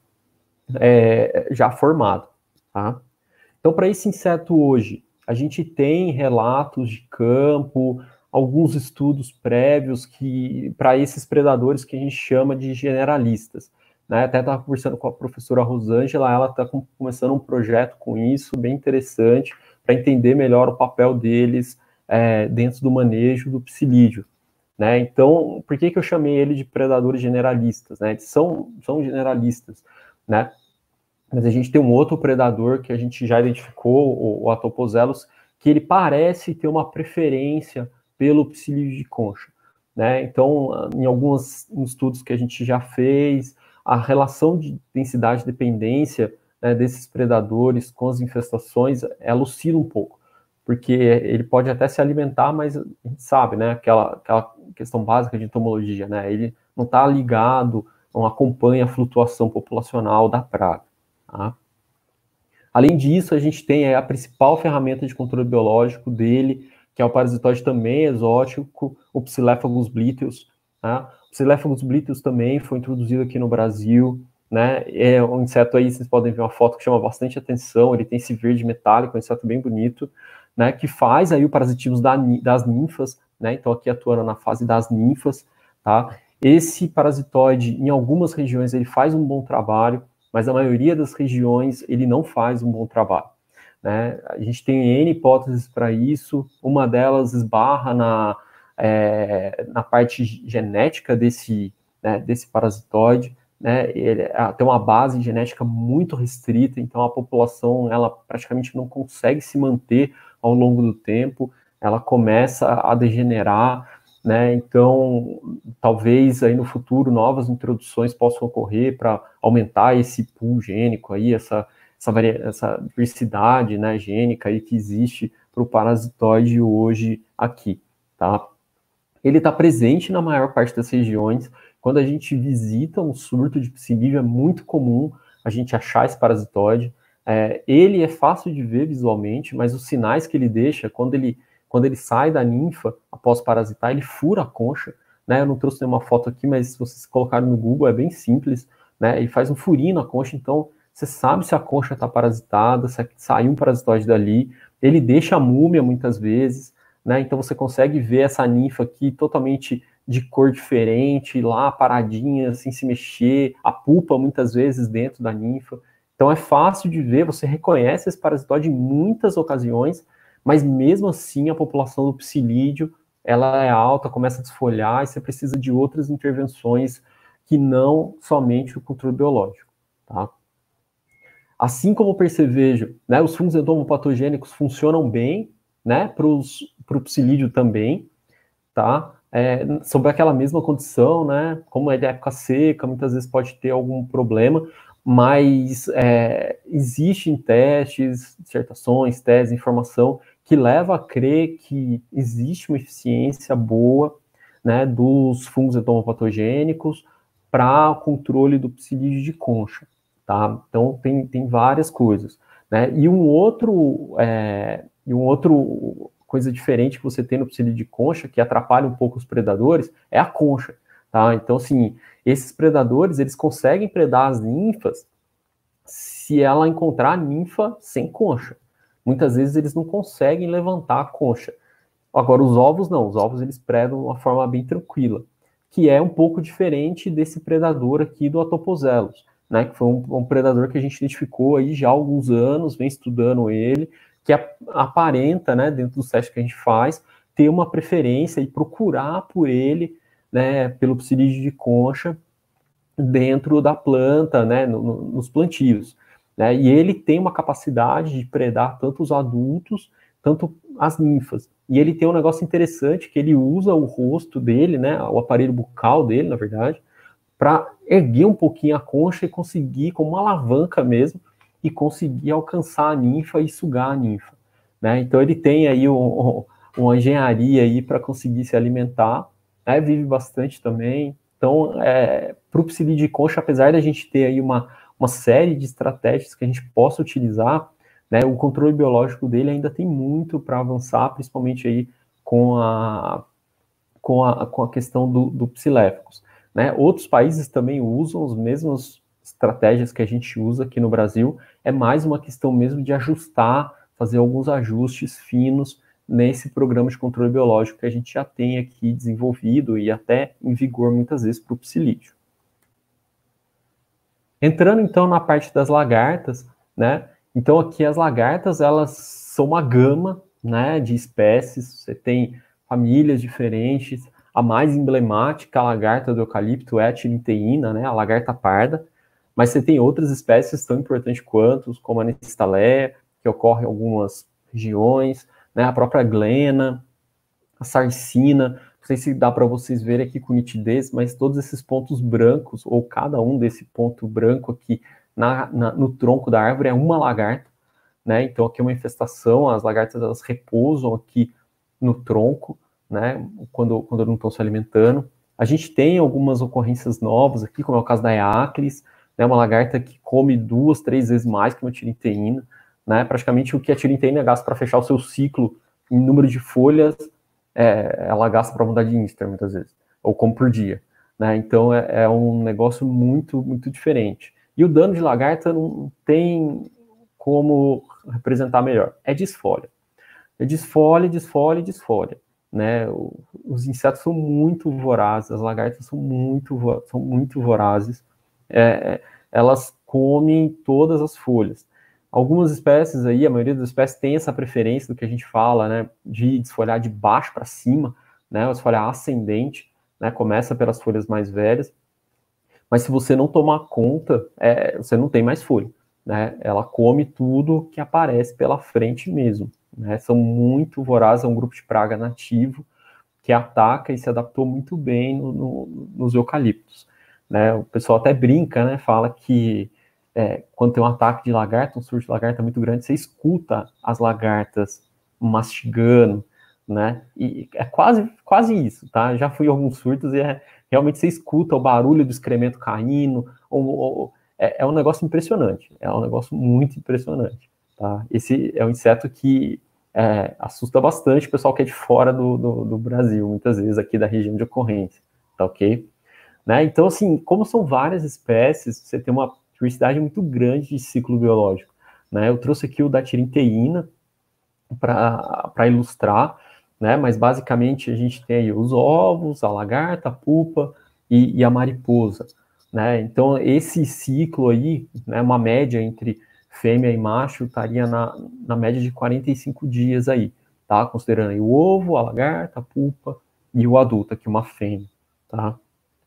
já formado, tá? Então, para esse inseto hoje, a gente tem relatos de campo, alguns estudos prévios que para esses predadores que a gente chama de generalistas. Né? Até estava conversando com a professora Rosângela, ela está começando um projeto com isso, bem interessante, para entender melhor o papel deles dentro do manejo do psilídeo. Né? Então, por que eu chamei ele de predadores generalistas? Né? Eles são generalistas, né? Mas a gente tem um outro predador que a gente já identificou, o Atopozelos, que ele parece ter uma preferência pelo psilídeo de concha, né? Então, em alguns estudos que a gente já fez, a relação de densidade e dependência, né, desses predadores com as infestações, ela oscila um pouco, porque ele pode até se alimentar, mas a gente sabe, né, aquela questão básica de entomologia, né, ele não está ligado, não acompanha a flutuação populacional da praga. Tá? Além disso, a gente tem a principal ferramenta de controle biológico dele, que é o parasitóide também exótico, o Psilephagus bliteus. Tá? O Psilephagus bliteus também foi introduzido aqui no Brasil. Né? É um inseto aí, vocês podem ver uma foto que chama bastante atenção, ele tem esse verde metálico, é um inseto bem bonito, né? Que faz aí o parasitismo das ninfas, né? Então aqui atuando na fase das ninfas, tá? Esse parasitoide, em algumas regiões, ele faz um bom trabalho, mas a maioria das regiões ele não faz um bom trabalho. Né? A gente tem N hipóteses para isso, uma delas esbarra na parte genética desse parasitoide, né? Ele tem uma base genética muito restrita, então a população ela praticamente não consegue se manter ao longo do tempo, ela começa a degenerar, né? Então, talvez aí no futuro novas introduções possam ocorrer para aumentar esse pool gênico aí, essa diversidade, né, gênica aí que existe para o parasitoide hoje aqui, tá? Ele está presente na maior parte das regiões. Quando a gente visita um surto de psilídeo, é muito comum a gente achar esse parasitoide. Ele é fácil de ver visualmente, mas os sinais que ele deixa, quando ele sai da ninfa, após parasitar, ele fura a concha, né? Eu não trouxe nenhuma foto aqui, mas se vocês colocarem no Google, é bem simples, né? Ele faz um furinho na concha, então você sabe se a concha está parasitada, se saiu um parasitóide dali. Ele deixa a múmia muitas vezes, né? Então você consegue ver essa ninfa aqui totalmente de cor diferente, lá paradinha, sem se mexer, a pupa muitas vezes dentro da ninfa. Então é fácil de ver, você reconhece esse parasitóide em muitas ocasiões, mas mesmo assim a população do psilídeo ela é alta, começa a desfolhar e você precisa de outras intervenções que não somente o controle biológico, tá? Assim como o percevejo, né, os fungos entomopatogênicos funcionam bem, né, para o psilídeo também, tá? Sobre aquela mesma condição, né, como é de época seca, muitas vezes pode ter algum problema, mas existem testes, dissertações, teses, informação que leva a crer que existe uma eficiência boa, né, dos fungos entomopatogênicos para o controle do psilídeo de concha, tá? Então tem várias coisas, né? E um outro coisa diferente que você tem no psilídeo de concha, que atrapalha um pouco os predadores, é a concha, tá? Então, assim, esses predadores, eles conseguem predar as ninfas se ela encontrar a ninfa sem concha. Muitas vezes eles não conseguem levantar a concha. Agora, os ovos não, os ovos eles predam de uma forma bem tranquila, que é um pouco diferente desse predador aqui do Atopozelos, né, que foi um predador que a gente identificou aí já há alguns anos, vem estudando ele, que aparenta, né, dentro dos testes que a gente faz, ter uma preferência e procurar por ele, né, pelo psilídeo de concha, dentro da planta, né, nos plantios. Né, e ele tem uma capacidade de predar tanto os adultos, tanto as ninfas. E ele tem um negócio interessante, que ele usa o rosto dele, né, o aparelho bucal dele, na verdade, para erguer um pouquinho a concha e conseguir, como uma alavanca mesmo, e conseguir alcançar a ninfa e sugar a ninfa. Né? Então ele tem aí uma engenharia aí para conseguir se alimentar, né? Vive bastante também. Então, para o psilídeo de concha, apesar da gente ter aí uma série de estratégias que a gente possa utilizar, né, o controle biológico dele ainda tem muito para avançar, principalmente aí com a questão do psiléficos. Né? Outros países também usam as mesmas estratégias que a gente usa aqui no Brasil, é mais uma questão mesmo de ajustar, fazer alguns ajustes finos nesse programa de controle biológico que a gente já tem aqui desenvolvido e até em vigor muitas vezes para o psilídeo. Entrando então na parte das lagartas, né? Então aqui as lagartas, elas são uma gama, né, de espécies, você tem famílias diferentes, a mais emblemática, a lagarta do eucalipto, é a tirinteína, né, a lagarta parda, mas você tem outras espécies tão importantes quanto, como a Nestaleia, que ocorre em algumas regiões, né, a própria glena, a sarcina, não sei se dá para vocês verem aqui com nitidez, mas todos esses pontos brancos, ou cada um desse ponto branco aqui no tronco da árvore é uma lagarta, né? Então aqui é uma infestação, as lagartas elas repousam aqui no tronco, né? Quando não estão se alimentando. A gente tem algumas ocorrências novas aqui, como é o caso da Eaclis, né? Uma lagarta que come 2, 3 vezes mais que uma tirinteína, né? Praticamente o que a tirinteína gasta para fechar o seu ciclo em número de folhas, ela gasta para mudar de íster muitas vezes, ou como por dia. Né? Então é um negócio muito, muito diferente. E o dano de lagarta não tem como representar melhor. É desfolha. É desfolha, desfolha, desfolha. Né? Os insetos são muito vorazes, as lagartas são muito vorazes. Elas comem todas as folhas. Algumas espécies aí, a maioria das espécies tem essa preferência do que a gente fala, né, de desfolhar de baixo para cima, né, desfolhar ascendente, né, começa pelas folhas mais velhas, mas se você não tomar conta, você não tem mais folha, né, ela come tudo que aparece pela frente mesmo, né, são muito vorazes, é um grupo de praga nativo que ataca e se adaptou muito bem nos eucaliptos, né, o pessoal até brinca, né, fala que quando tem um ataque de lagarta, um surto de lagarta muito grande, você escuta as lagartas mastigando, né? E é quase isso, tá? Já fui em alguns surtos e realmente você escuta o barulho do excremento caindo, é um negócio impressionante, é um negócio muito impressionante, tá? Esse é um inseto que assusta bastante o pessoal que é de fora do Brasil, muitas vezes aqui da região de ocorrência, tá ok? Né? Então, assim, como são várias espécies, você tem uma diversidade muito grande de ciclo biológico. Né? Eu trouxe aqui o da tirinteína para ilustrar, né? Mas basicamente a gente tem aí os ovos, a lagarta, a pupa e a mariposa. Né? Então esse ciclo aí, né, uma média entre fêmea e macho, estaria na média de 45 dias aí, tá? Considerando aí o ovo, a lagarta, a pupa e o adulto, aqui uma fêmea, tá?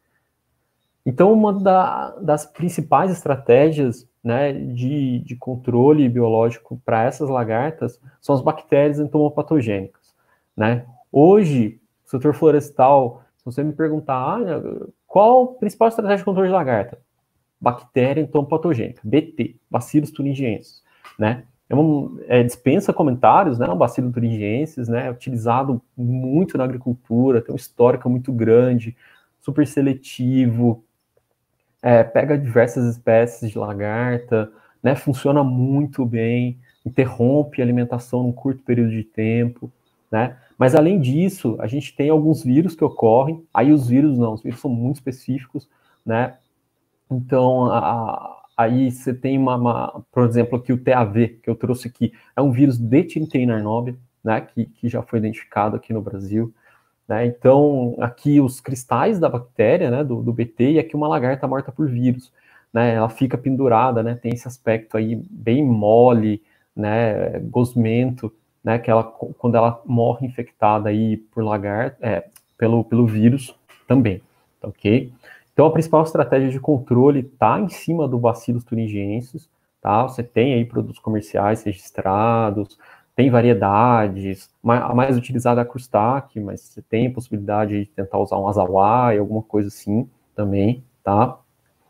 Então, uma das principais estratégias, né, de controle biológico para essas lagartas são as bactérias entomopatogênicas. Né? Hoje, o setor florestal, se você me perguntar qual a principal estratégia de controle de lagarta? Bactéria entomopatogênica, BT, Bacillus thuringiensis. Né? Dispensa comentários, né, o Bacillus thuringiensis, né, é utilizado muito na agricultura, tem uma histórica muito grande, super seletivo, pega diversas espécies de lagarta, né, funciona muito bem, interrompe a alimentação num curto período de tempo, né? Mas além disso, a gente tem alguns vírus que ocorrem, aí os vírus são muito específicos, né? Então, aí você tem por exemplo, aqui o TAV, que eu trouxe aqui, é um vírus de Tintern-Arnóbia, né, que já foi identificado aqui no Brasil, né? Então, aqui os cristais da bactéria, né, do BT, e aqui uma lagarta morta por vírus, né, ela fica pendurada, né, tem esse aspecto aí bem mole, né, gosmento, né, que ela, quando ela morre infectada aí por lagarta, pelo vírus também, tá ok? Então, a principal estratégia de controle está em cima do Bacillus thuringiensis, tá? Você tem aí produtos comerciais registrados, tem variedades, a mais utilizada é a Crustacea, mas você tem a possibilidade de tentar usar um Azawai, alguma coisa assim também, tá?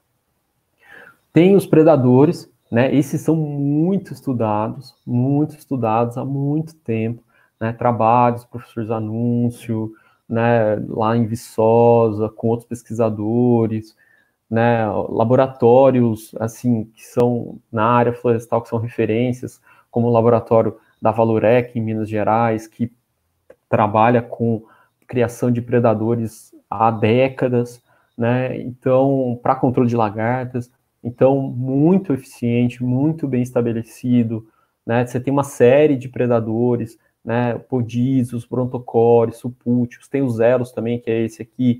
Tem os predadores, né? Esses são muito estudados há muito tempo, né? Trabalhos, professores Anúncio, né? Lá em Viçosa, com outros pesquisadores, né? Laboratórios, assim, que são na área florestal, que são referências, como o laboratório da Valorec, em Minas Gerais, que trabalha com criação de predadores há décadas, né? Então, para controle de lagartas, então, muito eficiente, muito bem estabelecido, né? Você tem uma série de predadores, né? Podísios, brontocores, supútios, tem os eros também, que é esse aqui,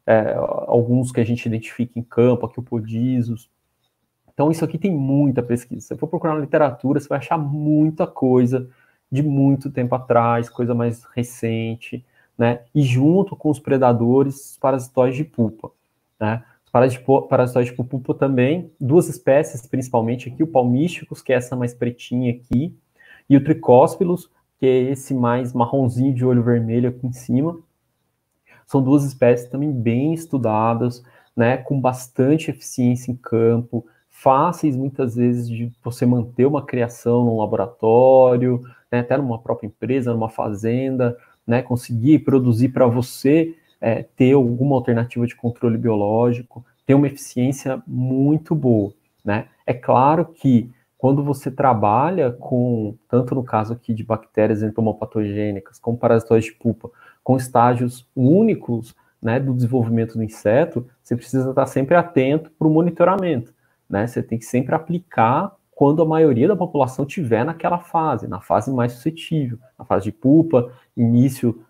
alguns que a gente identifica em campo, aqui o podísios. Então, isso aqui tem muita pesquisa. Se você for procurar na literatura, você vai achar muita coisa de muito tempo atrás, coisa mais recente, né? E junto com os predadores, os parasitóides de pupa, né? Os parasitóides de pupa também, duas espécies, principalmente aqui, o palmísticos, que é essa mais pretinha aqui, e o tricóspilus, que é esse mais marronzinho de olho vermelho aqui em cima. São duas espécies também bem estudadas, né? Com bastante eficiência em campo, fáceis muitas vezes de você manter uma criação num laboratório, né, até numa própria empresa, numa fazenda, né, conseguir produzir para você ter alguma alternativa de controle biológico, ter uma eficiência muito boa, né? É claro que quando você trabalha com, tanto no caso aqui de bactérias entomopatogênicas, como parasitóides de pupa, com estágios únicos, né, do desenvolvimento do inseto, você precisa estar sempre atento para o monitoramento, né? Você tem que sempre aplicar quando a maioria da população estiver naquela fase, na fase mais suscetível, na fase de pupa, início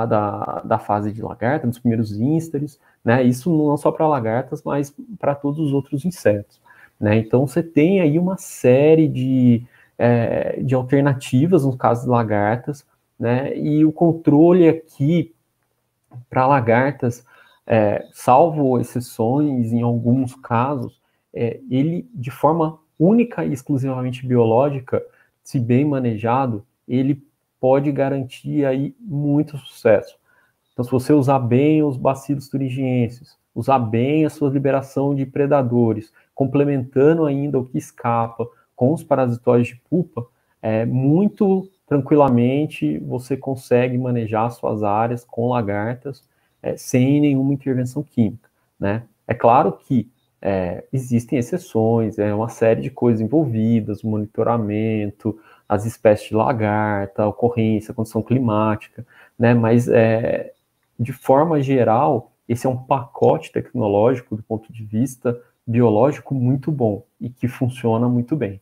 da fase de lagarta, dos primeiros instares, né? Isso não só para lagartas, mas para todos os outros insetos, né? Então, você tem aí uma série de alternativas, no caso de lagartas, né? E o controle aqui para lagartas, salvo exceções em alguns casos, ele, de forma única e exclusivamente biológica, se bem manejado, ele pode garantir aí muito sucesso. Então, se você usar bem os Bacillus thuringiensis, usar bem a sua liberação de predadores, complementando ainda o que escapa com os parasitóides de pupa, muito tranquilamente você consegue manejar suas áreas com lagartas sem nenhuma intervenção química, né? É claro que existem exceções, uma série de coisas envolvidas, monitoramento, as espécies de lagarta, a ocorrência, a condição climática, né? Mas, de forma geral, esse é um pacote tecnológico, do ponto de vista biológico, muito bom e que funciona muito bem.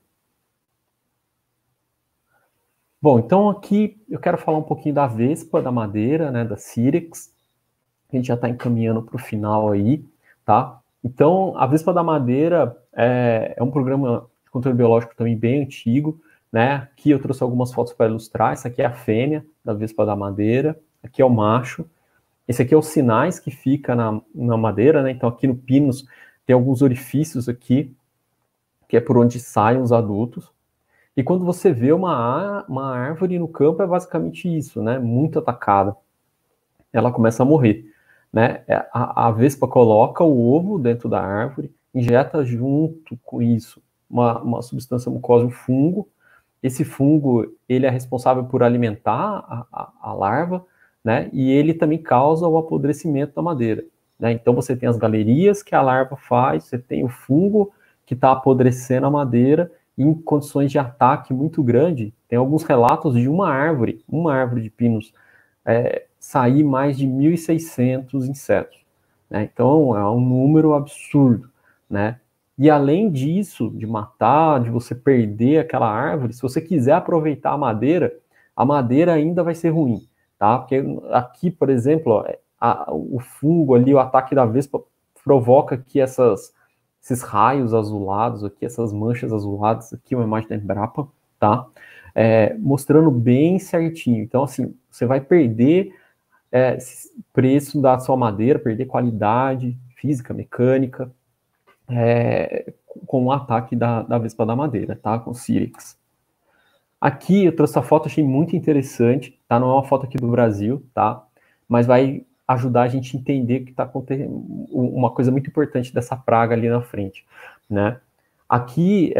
Bom, então aqui eu quero falar um pouquinho da vespa da madeira, né, da Cirex. A gente já está encaminhando para o final aí, tá? Então, a vespa da madeira é um programa de controle biológico também bem antigo, né? Aqui eu trouxe algumas fotos para ilustrar. Essa aqui é a fêmea da vespa da madeira, aqui é o macho. Esse aqui é os sinais que fica na madeira, né? Então, aqui no pinus tem alguns orifícios aqui, que é por onde saem os adultos. E quando você vê uma árvore no campo, é basicamente isso, né? Muito atacada. Ela começa a morrer, né? A vespa coloca o ovo dentro da árvore, injeta junto com isso uma substância mucosa, um fungo. Esse fungo, ele é responsável por alimentar a larva, né? E ele também causa o apodrecimento da madeira, né? Então você tem as galerias que a larva faz, você tem o fungo que está apodrecendo a madeira em condições de ataque muito grande. Tem alguns relatos de uma árvore de pinus, sair mais de 1.600 insetos, né? Então é um número absurdo, né? E além disso, de matar, de você perder aquela árvore, se você quiser aproveitar a madeira ainda vai ser ruim, tá? Porque aqui, por exemplo, ó, o fungo ali, o ataque da vespa provoca aqui esses raios azulados aqui, essas manchas azuladas aqui, uma imagem da Embrapa, tá? Mostrando bem certinho. Então, assim, você vai perder preço da sua madeira, perder qualidade física, mecânica, com o ataque da vespa da madeira, tá? Com Syrinx. Aqui eu trouxe essa foto, achei muito interessante, tá? Não é uma foto aqui do Brasil, tá? Mas vai ajudar a gente a entender que está acontecendo uma coisa muito importante dessa praga ali na frente, né? Aqui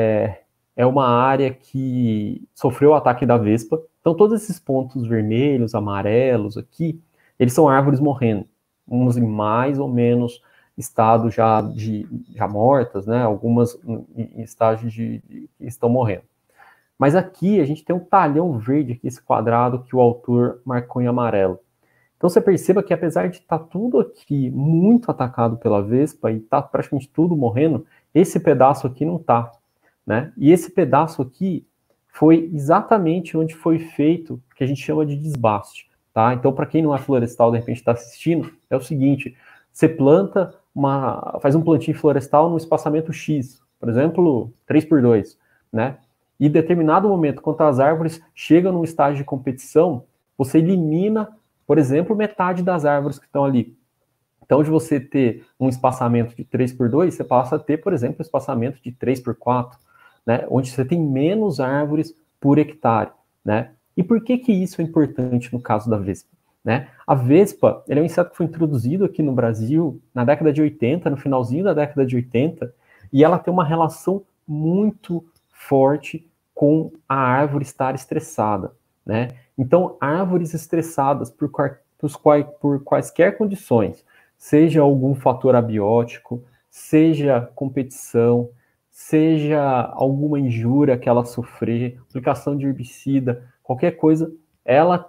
é uma área que sofreu o ataque da vespa, então todos esses pontos vermelhos, amarelos aqui, eles são árvores morrendo, uns em mais ou menos estado já mortas, né? Algumas em estágio de estão morrendo. Mas aqui a gente tem um talhão verde, aqui, esse quadrado que o autor marcou em amarelo. Então você perceba que apesar de estar tudo aqui muito atacado pela vespa e está praticamente tudo morrendo, esse pedaço aqui não está, né? E esse pedaço aqui foi exatamente onde foi feito o que a gente chama de desbaste, tá? Então para quem não é florestal, de repente está assistindo, é o seguinte: você faz um plantio florestal no espaçamento X, por exemplo, 3x2, né? E em determinado momento, quando as árvores chegam num estágio de competição, você elimina, por exemplo, metade das árvores que estão ali. Então, de você ter um espaçamento de 3x2, você passa a ter, por exemplo, um espaçamento de 3x4, né? Onde você tem menos árvores por hectare, né? E por que isso é importante no caso da vespa? Né? A vespa, ele é um inseto que foi introduzido aqui no Brasil na década de 80, no finalzinho da década de 80, e ela tem uma relação muito forte com a árvore estar estressada, né? Então, árvores estressadas por quaisquer condições, seja algum fator abiótico, seja competição, seja alguma injúria que ela sofrer, aplicação de herbicida, qualquer coisa, ela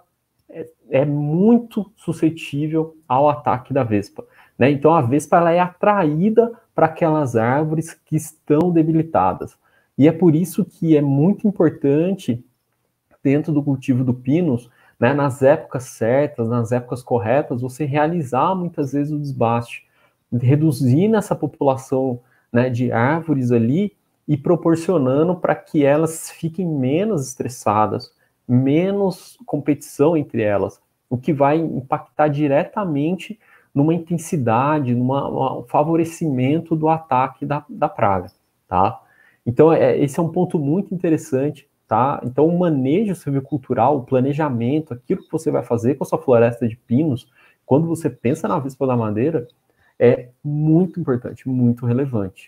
é muito suscetível ao ataque da vespa, né? Então a vespa ela é atraída para aquelas árvores que estão debilitadas. E é por isso que é muito importante, dentro do cultivo do pinus, né, nas épocas certas, nas épocas corretas, você realizar muitas vezes o desbaste, reduzindo essa população, né, de árvores ali e proporcionando para que elas fiquem menos estressadas, menos competição entre elas, o que vai impactar diretamente numa intensidade, num favorecimento do ataque da praga, tá? Então, esse é um ponto muito interessante, tá? Então, o manejo silvicultural, o planejamento, aquilo que você vai fazer com a sua floresta de pinos, quando você pensa na vespa da madeira, é muito importante, muito relevante.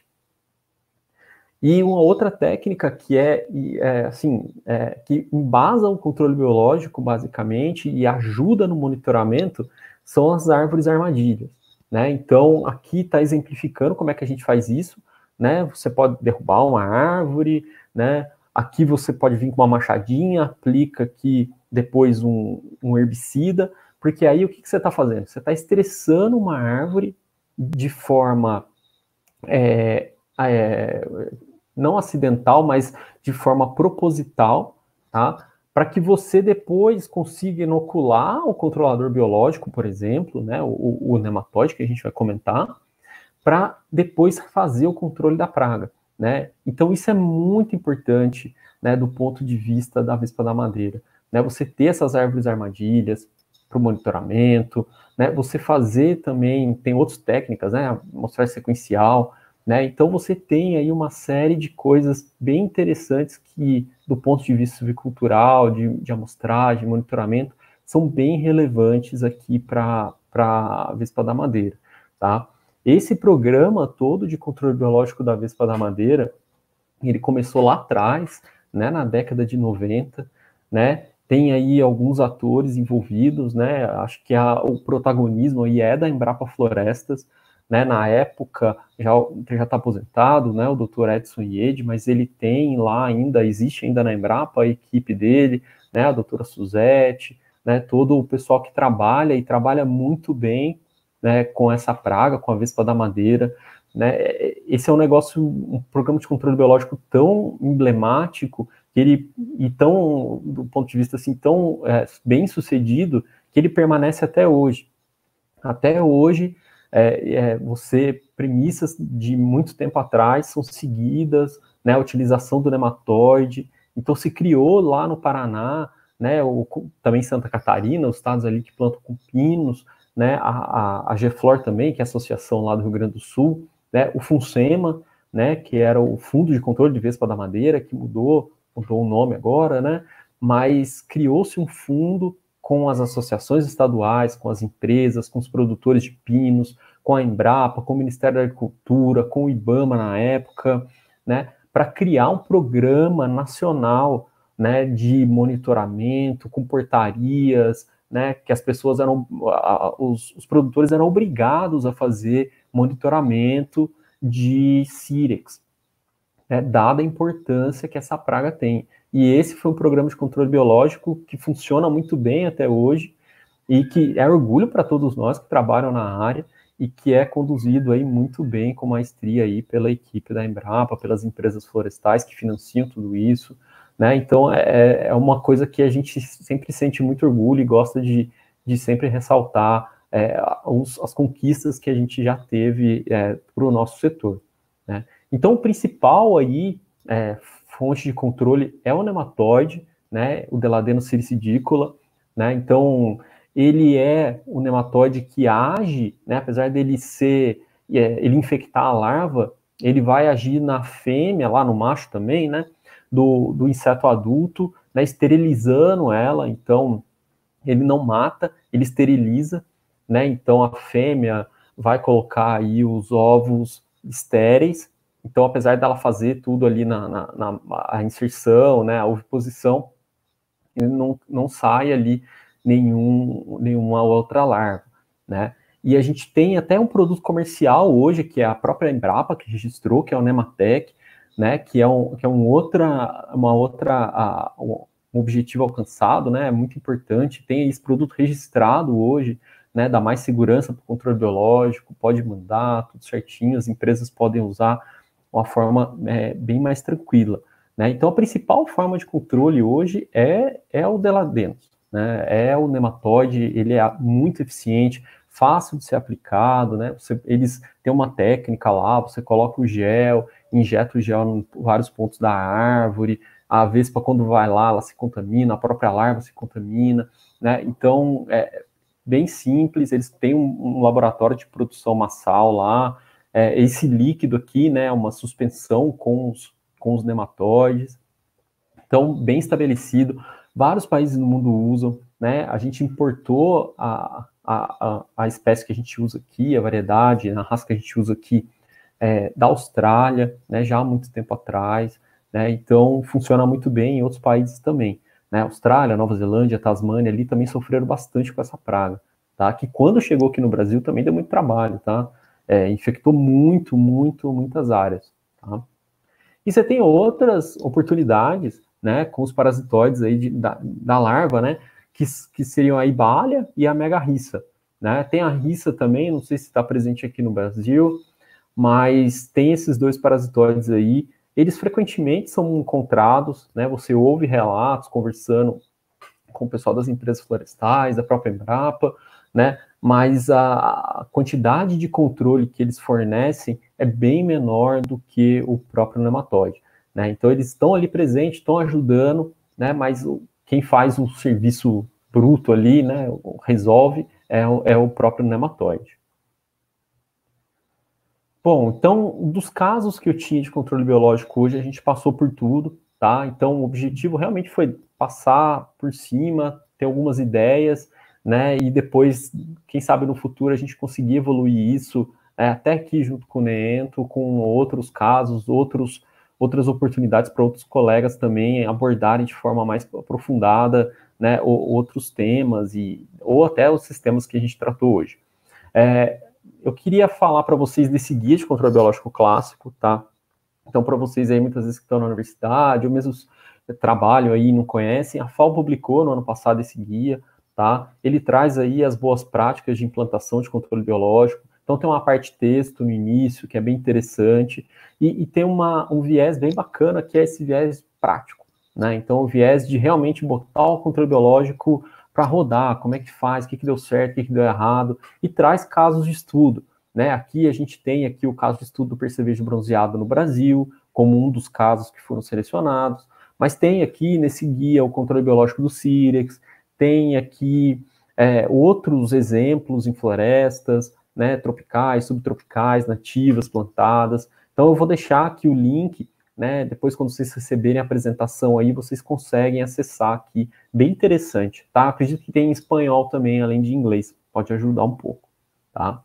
E uma outra técnica que que embasa o controle biológico, basicamente, e ajuda no monitoramento, são as árvores armadilhas, né? Então, aqui está exemplificando como é que a gente faz isso, né? Você pode derrubar uma árvore, né? Aqui você pode vir com uma machadinha, aplica aqui depois um herbicida, porque aí o que você está fazendo? Você está estressando uma árvore de forma não acidental, mas de forma proposital, tá? Para que você depois consiga inocular o controlador biológico, por exemplo, né? O nematóide que a gente vai comentar, para depois fazer o controle da praga, né? Então isso é muito importante, né, do ponto de vista da vespa da madeira, né? Você ter essas árvores armadilhas para o monitoramento, né? Você fazer também, tem outras técnicas, né? Mostrar sequencial, né? Então você tem aí uma série de coisas bem interessantes que, do ponto de vista silvicultural, de amostragem, monitoramento, são bem relevantes aqui para a vespa da madeira, tá? Esse programa todo de controle biológico da vespa da madeira, ele começou lá atrás, né, na década de 90, né? Tem aí alguns atores envolvidos, né? Acho que o protagonismo aí é da Embrapa Florestas, né? Na época já está aposentado, né? O Dr. Edson Iede, mas ele tem lá ainda, existe ainda na Embrapa a equipe dele, né? A doutora Suzete, né? Todo o pessoal que trabalha e trabalha muito bem, né, com essa praga, com a vespa da madeira, né? Esse é um negócio, um programa de controle biológico tão emblemático, que ele, e tão, do ponto de vista assim, tão bem sucedido, que ele permanece até hoje. Até hoje, premissas de muito tempo atrás são seguidas, né, a utilização do nematóide. Então, se criou lá no Paraná, né, também Santa Catarina, os estados ali que plantam com pinos, né, a GFLOR também, que é a associação lá do Rio Grande do Sul, né, o FUNSEMA, né, que era o Fundo de Controle de Vespa da Madeira, que mudou o nome agora, né, mas criou-se um fundo com as associações estaduais, com as empresas, com os produtores de pinos, com a Embrapa, com o Ministério da Agricultura, com o IBAMA na época, né, para criar um programa nacional, né, de monitoramento, com portarias, né, que as pessoas os produtores eram obrigados a fazer monitoramento de Cirex, né, dada a importância que essa praga tem. E esse foi um programa de controle biológico que funciona muito bem até hoje e que é orgulho para todos nós que trabalham na área e que é conduzido aí muito bem, com maestria aí pela equipe da Embrapa, pelas empresas florestais que financiam tudo isso, né? Então é uma coisa que a gente sempre sente muito orgulho e gosta de sempre ressaltar as conquistas que a gente já teve para o nosso setor, né? Então o principal aí fonte de controle é o nematóide, né, o Deladeno siricidícola, né, então ele é o nematóide que age, né, apesar dele ele infectar a larva, ele vai agir na fêmea, lá no macho também, né, do inseto adulto, né, esterilizando ela, então ele não mata, ele esteriliza, né, então a fêmea vai colocar aí os ovos estéreis. Então, apesar dela fazer tudo ali a inserção, né, a oviposição, não sai ali nenhuma outra larva, né? E a gente tem até um produto comercial hoje, que é a própria Embrapa, que registrou, que é o Nematec, né, que é um objetivo alcançado, né, é muito importante. Tem esse produto registrado hoje, né, dá mais segurança para o controle biológico, pode mandar tudo certinho, as empresas podem usar uma forma bem mais tranquila, né? Então, a principal forma de controle hoje é o Deladenos, né? É o nematóide, ele é muito eficiente, fácil de ser aplicado, né? Eles têm uma técnica lá, você coloca o gel, injeta o gel em vários pontos da árvore, a vespa, quando vai lá, ela se contamina, a própria larva se contamina, né? Então, bem simples, eles têm um laboratório de produção massal lá, esse líquido aqui, né, uma suspensão com os nematóides, então, bem estabelecido, vários países no mundo usam, né, a gente importou a espécie que a gente usa aqui, a variedade, a raça que a gente usa aqui, da Austrália, né, já há muito tempo atrás, né, então funciona muito bem em outros países também, né, Austrália, Nova Zelândia, Tasmânia, ali também sofreram bastante com essa praga, tá, que quando chegou aqui no Brasil também deu muito trabalho, tá, infectou muitas áreas, tá? E você tem outras oportunidades, né, com os parasitoides aí da larva, né, que seriam a ibalha e a megarrissa, né? Tem a rissa também, não sei se está presente aqui no Brasil, mas tem esses dois parasitoides aí, eles frequentemente são encontrados, né, você ouve relatos conversando com o pessoal das empresas florestais, da própria Embrapa, né, mas a quantidade de controle que eles fornecem é bem menor do que o próprio nematóide, né? Então eles estão ali presentes, estão ajudando, né? Mas quem faz o serviço bruto ali, né? Resolve é o próprio nematóide. Bom, então dos casos que eu tinha de controle biológico hoje, a gente passou por tudo, tá? Então o objetivo realmente foi passar por cima, ter algumas ideias, né, e depois, quem sabe no futuro a gente conseguir evoluir isso, até aqui junto com o NEENTO, com outros casos, outras oportunidades para outros colegas também abordarem de forma mais aprofundada, né, outros temas, ou até os sistemas que a gente tratou hoje. Eu queria falar para vocês desse guia de controle biológico clássico, tá? Então, para vocês aí, muitas vezes que estão na universidade, ou mesmo trabalham aí e não conhecem, a FAO publicou no ano passado esse guia, tá? Ele traz aí as boas práticas de implantação de controle biológico, Então tem uma parte de texto no início, que é bem interessante, e tem um viés bem bacana, que é esse viés prático, né? Então o viés de realmente botar o controle biológico para rodar, como é que faz, o que deu certo, o que deu errado, e traz casos de estudo, né? Aqui a gente tem aqui o caso de estudo do percevejo bronzeado no Brasil, como um dos casos que foram selecionados, mas tem aqui nesse guia o controle biológico do Cirex, tem aqui outros exemplos em florestas, né, tropicais, subtropicais, nativas, plantadas. Então eu vou deixar aqui o link, né, depois quando vocês receberem a apresentação aí, vocês conseguem acessar aqui, bem interessante, tá? Acredito que tem em espanhol também, além de inglês, pode ajudar um pouco, tá?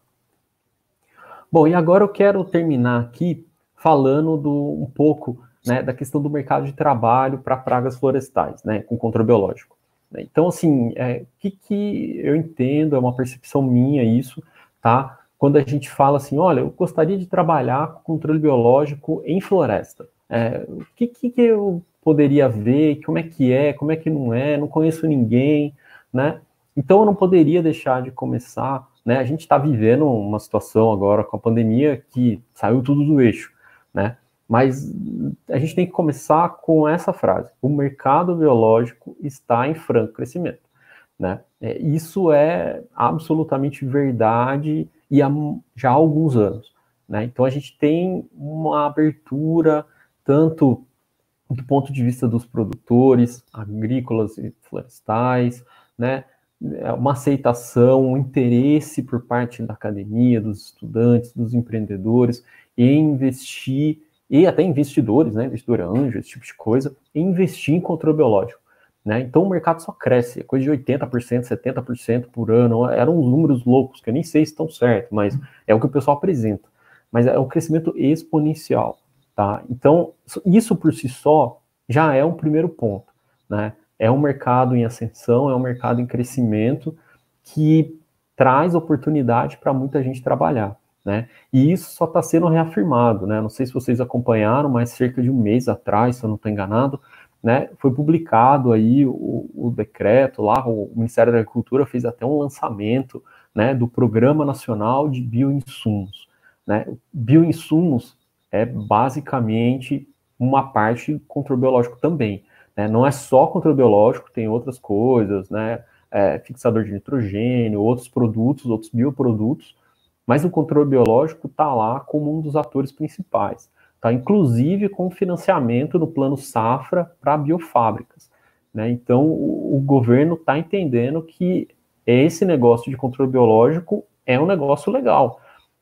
Bom, e agora eu quero terminar aqui falando um pouco, né, da questão do mercado de trabalho para pragas florestais, né, com controle biológico. Então, assim, o que eu entendo, é uma percepção minha isso, tá? Quando a gente fala assim, olha, eu gostaria de trabalhar com controle biológico em floresta. O que eu poderia ver, como é que não conheço ninguém, né? Então, eu não poderia deixar de começar, né? A gente está vivendo uma situação agora com a pandemia que saiu tudo do eixo, né? Mas a gente tem que começar com essa frase: o mercado biológico está em franco crescimento, né? Isso é absolutamente verdade e já há alguns anos, né? Então a gente tem uma abertura tanto do ponto de vista dos produtores agrícolas e florestais, né? Uma aceitação, um interesse por parte da academia, dos estudantes, dos empreendedores em investir, e até investidores, né, investidor anjo, esse tipo de coisa, em investir em controle biológico, né? Então o mercado só cresce, é coisa de 80%, 70% por ano, eram uns números loucos, que eu nem sei se estão certos, mas é o que o pessoal apresenta. Mas é um crescimento exponencial, tá? Então, isso por si só já é um primeiro ponto, né? É um mercado em ascensão, é um mercado em crescimento que traz oportunidade para muita gente trabalhar, né? E isso só está sendo reafirmado, né? Não sei se vocês acompanharam, mas cerca de um mês atrás, se eu não estou enganado, né, foi publicado aí o decreto lá, o Ministério da Agricultura fez até um lançamento, né, do Programa Nacional de Bioinsumos, né? Bioinsumos é basicamente uma parte do controle biológico também, né? Não é só controle biológico, tem outras coisas, né? Fixador de nitrogênio, outros produtos, outros bioprodutos, mas o controle biológico está lá como um dos atores principais, tá? Inclusive com financiamento no Plano Safra para biofábricas, né? Então o governo está entendendo que esse negócio de controle biológico é um negócio legal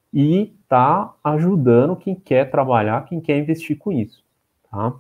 e está ajudando quem quer trabalhar, quem quer investir com isso, tá?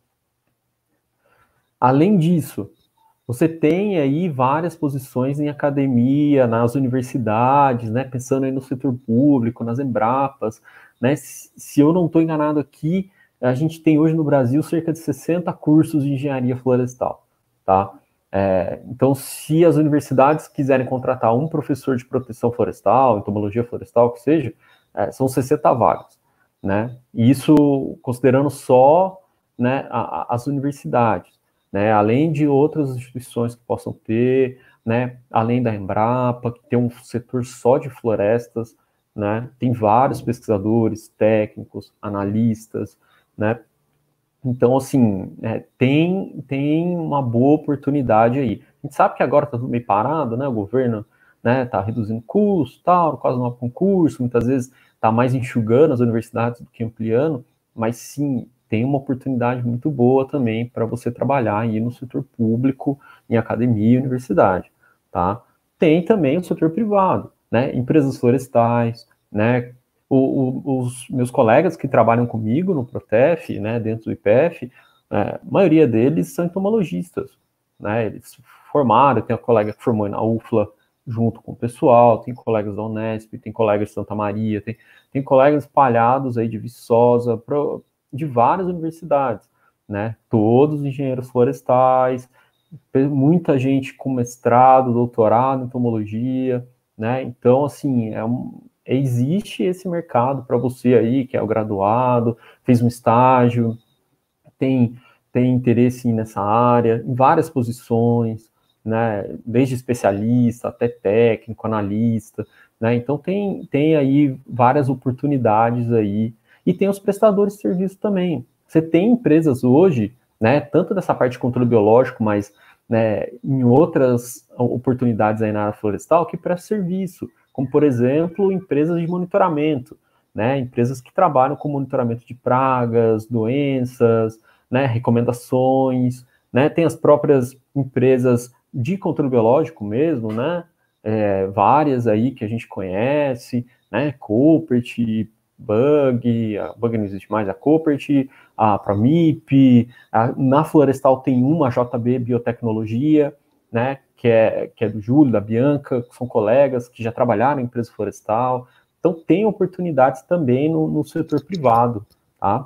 Além disso, você tem aí várias posições em academia, nas universidades, né? Pensando aí no setor público, nas Embrapas, né? Se eu não estou enganado aqui, a gente tem hoje no Brasil cerca de 60 cursos de engenharia florestal, tá? Então, se as universidades quiserem contratar um professor de proteção florestal, entomologia florestal, que seja, são 60 vagas, né? E isso considerando só, né, as universidades, né, além de outras instituições que possam ter, né, além da Embrapa, que tem um setor só de florestas, né, tem vários pesquisadores, técnicos, analistas, né, então, assim, tem uma boa oportunidade aí. A gente sabe que agora está tudo meio parado, né, o governo, né, está reduzindo custo, tal, quase não há concurso, muitas vezes está mais enxugando as universidades do que ampliando, mas sim, tem uma oportunidade muito boa também para você trabalhar aí no setor público, em academia e universidade, tá? Tem também o setor privado, né? Empresas florestais, né? Os meus colegas que trabalham comigo no Protef, né, dentro do IPF, a maioria deles são entomologistas, né? Eles formaram, tem uma colega que formou na UFLA junto com o pessoal, tem colegas da Unesp, tem colegas de Santa Maria, tem colegas espalhados aí de Viçosa, de várias universidades, né? Todos engenheiros florestais, muita gente com mestrado, doutorado em entomologia, né? Então, assim, existe esse mercado para você aí, que é o graduado, fez um estágio, tem interesse nessa área, em várias posições, né, desde especialista até técnico, analista, né, então tem aí várias oportunidades aí, e tem os prestadores de serviço também. Você tem empresas hoje, né, tanto dessa parte de controle biológico, mas, né, em outras oportunidades aí na área florestal que prestam serviço, como, por exemplo, empresas de monitoramento, né, empresas que trabalham com monitoramento de pragas, doenças, né, recomendações, né, tem as próprias empresas de controle biológico mesmo, né, várias aí que a gente conhece, né, Coopert, Bug, a Bug não existe mais, a Coopert, a Pramip, na Florestal tem uma, a JB Biotecnologia, né, que é do Júlio, da Bianca, que são colegas que já trabalharam em empresa florestal, então tem oportunidades também no setor privado, tá?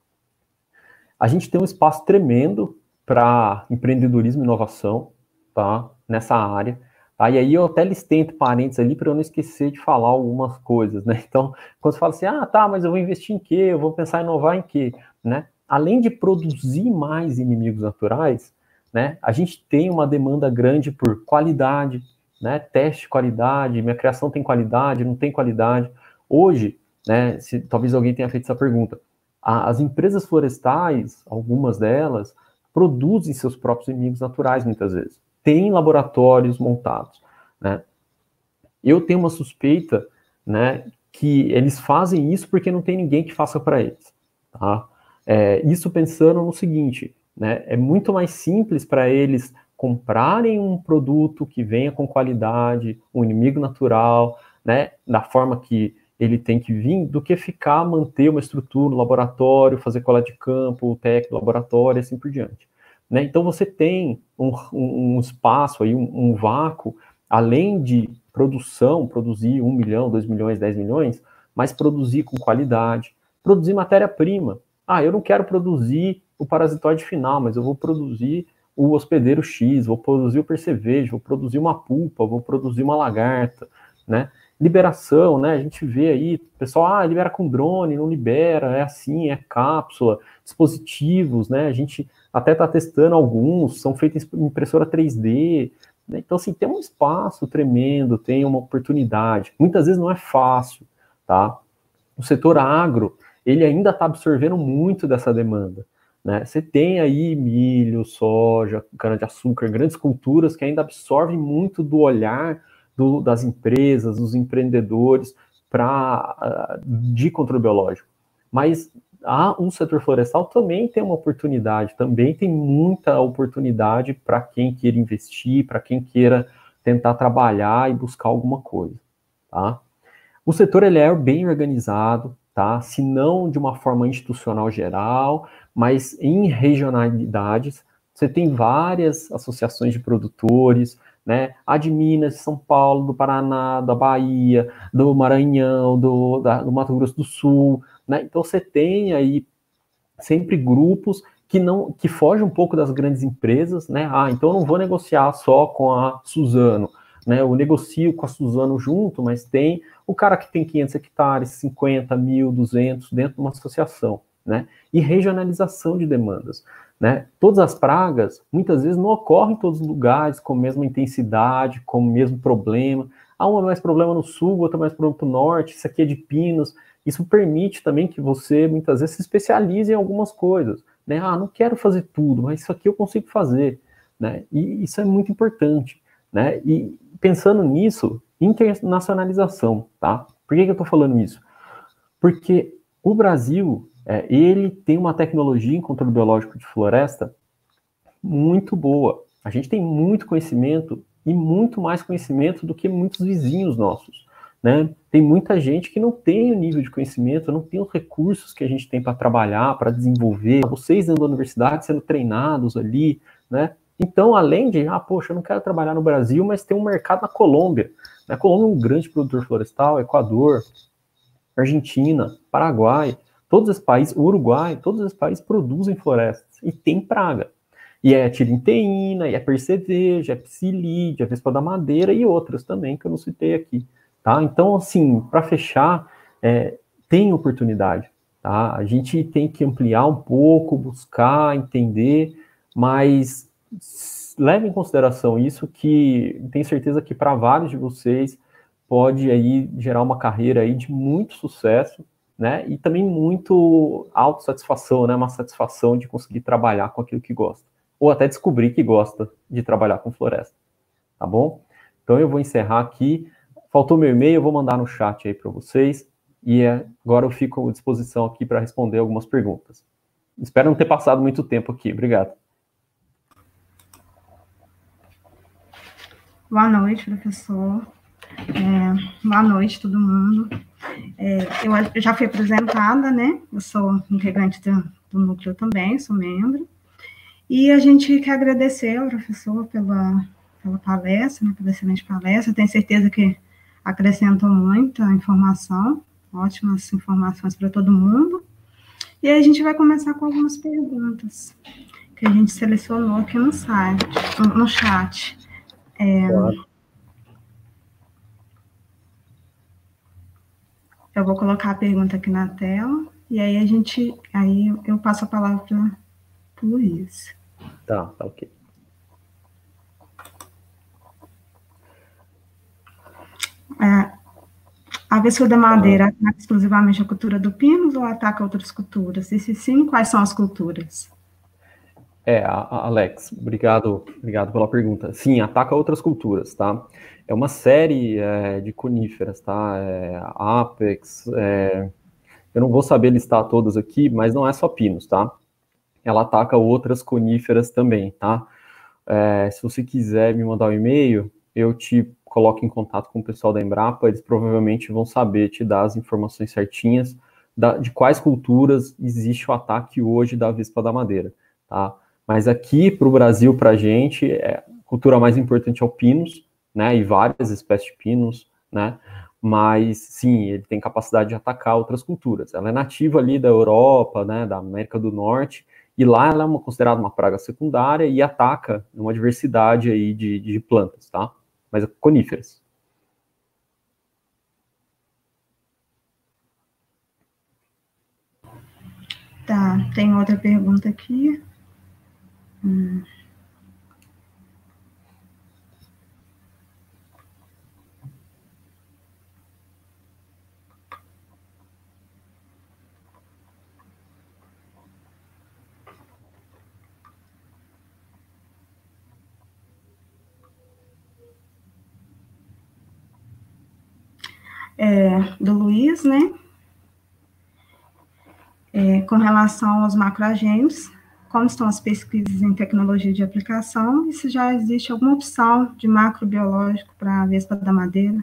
A gente tem um espaço tremendo para empreendedorismo e inovação, tá? Nessa área. Tá? E aí eu até listei entre parênteses ali para eu não esquecer de falar algumas coisas, né? Então, quando você fala assim, tá, mas eu vou investir em quê? Eu vou pensar em inovar em quê? Né? Além de produzir mais inimigos naturais, né? A gente tem uma demanda grande por qualidade, né? Teste de qualidade, minha criação tem qualidade, não tem qualidade. Hoje, né? Talvez alguém tenha feito essa pergunta. As empresas florestais, algumas delas, produzem seus próprios inimigos naturais, muitas vezes. Tem laboratórios montados, né? Eu tenho uma suspeita, né, que eles fazem isso porque não tem ninguém que faça para eles, tá? Isso pensando no seguinte, né, é muito mais simples para eles comprarem um produto que venha com qualidade, um inimigo natural, né, da forma que ele tem que vir, do que manter uma estrutura, um laboratório, fazer coleta de campo, o técnico do laboratório, e assim por diante. Né? Então você tem um espaço aí, um vácuo, além de produção, produzir 1 milhão, 2 milhões, 10 milhões, mas produzir com qualidade, produzir matéria-prima. Eu não quero produzir o parasitóide final, mas eu vou produzir o hospedeiro X, vou produzir o percevejo, vou produzir uma pulpa, vou produzir uma lagarta, né? Liberação, né? A gente vê aí, o pessoal, libera com drone, não libera, é assim, é cápsula, dispositivos, né? A gente até está testando alguns, são feitos em impressora 3D, né? Então, assim, tem um espaço tremendo, tem uma oportunidade. Muitas vezes não é fácil, tá? O setor agro, ele ainda está absorvendo muito dessa demanda, né? Você tem aí milho, soja, cana-de-açúcar, grandes culturas que ainda absorvem muito do olhar das empresas, dos empreendedores de controle biológico. Mas o setor florestal também tem uma oportunidade, também tem muita oportunidade para quem queira investir, para quem queira tentar trabalhar e buscar alguma coisa, tá? O setor ele é bem organizado, tá? Se não de uma forma institucional geral, mas em regionalidades. Você tem várias associações de produtores, né? A de Minas, de São Paulo, do Paraná, da Bahia, do Maranhão, do Mato Grosso do Sul, né? Então você tem aí sempre grupos que fogem um pouco das grandes empresas, né? Então eu não vou negociar só com a Suzano, né? Eu negocio com a Suzano junto, mas tem o cara que tem 500 hectares, 50, 1.200 dentro de uma associação, né? E regionalização de demandas, né? Todas as pragas, muitas vezes, não ocorrem em todos os lugares com a mesma intensidade, com o mesmo problema. Uma mais problema no sul, outra mais problema para o norte, isso aqui é de Pinos. Isso permite também que você, muitas vezes, se especialize em algumas coisas, né? Não quero fazer tudo, mas isso aqui eu consigo fazer, né? E isso é muito importante, né? E pensando nisso, internacionalização, tá? Por que eu estou falando isso? Porque o Brasil, ele tem uma tecnologia em controle biológico de floresta muito boa. A gente tem muito conhecimento e muito mais conhecimento do que muitos vizinhos nossos, né? Tem muita gente que não tem o nível de conhecimento, não tem os recursos que a gente tem para trabalhar, para desenvolver. Vocês dentro da universidade sendo treinados ali, né? Então, além de, poxa, eu não quero trabalhar no Brasil, mas tem um mercado na Colômbia. A Colômbia é um grande produtor florestal, Equador, Argentina, Paraguai, todos os países, Uruguai, todos os países produzem florestas e tem praga. E é tirinteína, e é percevejo, é psilídeo, é vespa da madeira e outras também que eu não citei aqui. Tá? Então, assim, para fechar, tem oportunidade. Tá? A gente tem que ampliar um pouco, buscar, entender, mas levem em consideração isso, que tenho certeza que para vários de vocês pode aí gerar uma carreira aí de muito sucesso, né? E também muito autossatisfação, né? Uma satisfação de conseguir trabalhar com aquilo que gosta. Ou até descobrir que gosta de trabalhar com floresta. Tá bom? Então eu vou encerrar aqui. Faltou meu e-mail, eu vou mandar no chat aí para vocês. E agora eu fico à disposição aqui para responder algumas perguntas. Espero não ter passado muito tempo aqui. Obrigado. Boa noite, professor. Boa noite, todo mundo. Eu já fui apresentada, né? Eu sou integrante do núcleo também, sou membro. E a gente quer agradecer ao professor pela palestra, né, pela excelente palestra. Tenho certeza que acrescentou muita informação, ótimas informações para todo mundo. E aí a gente vai começar com algumas perguntas que a gente selecionou aqui no site, no chat. Claro. Eu vou colocar a pergunta aqui na tela, e aí eu passo a palavra para o Luiz. Tá ok. A avesso da madeira ataca exclusivamente a cultura do pinus ou ataca outras culturas? E se sim, quais são as culturas? Alex, obrigado pela pergunta. Sim, ataca outras culturas, tá? É uma série de coníferas, tá? Apex, eu não vou saber listar todas aqui, mas não é só pinos, tá? Ela ataca outras coníferas também, tá? Se você quiser me mandar um e-mail, eu te coloco em contato com o pessoal da Embrapa, eles provavelmente vão saber te dar as informações certinhas de quais culturas existe o ataque hoje da vespa da madeira, tá? Mas aqui para o Brasil, para a gente, a cultura mais importante é o pinus, né? E várias espécies de pinus, né? Mas sim, ele tem capacidade de atacar outras culturas. Ela é nativa ali da Europa, né? Da América do Norte. E lá ela é considerada uma praga secundária e ataca uma diversidade aí de plantas, tá? Mas é coníferas. Tá, tem outra pergunta aqui. Do Luiz, né? Com relação aos macroagentes, como estão as pesquisas em tecnologia de aplicação e se já existe alguma opção de macrobiológico para a vespa da madeira?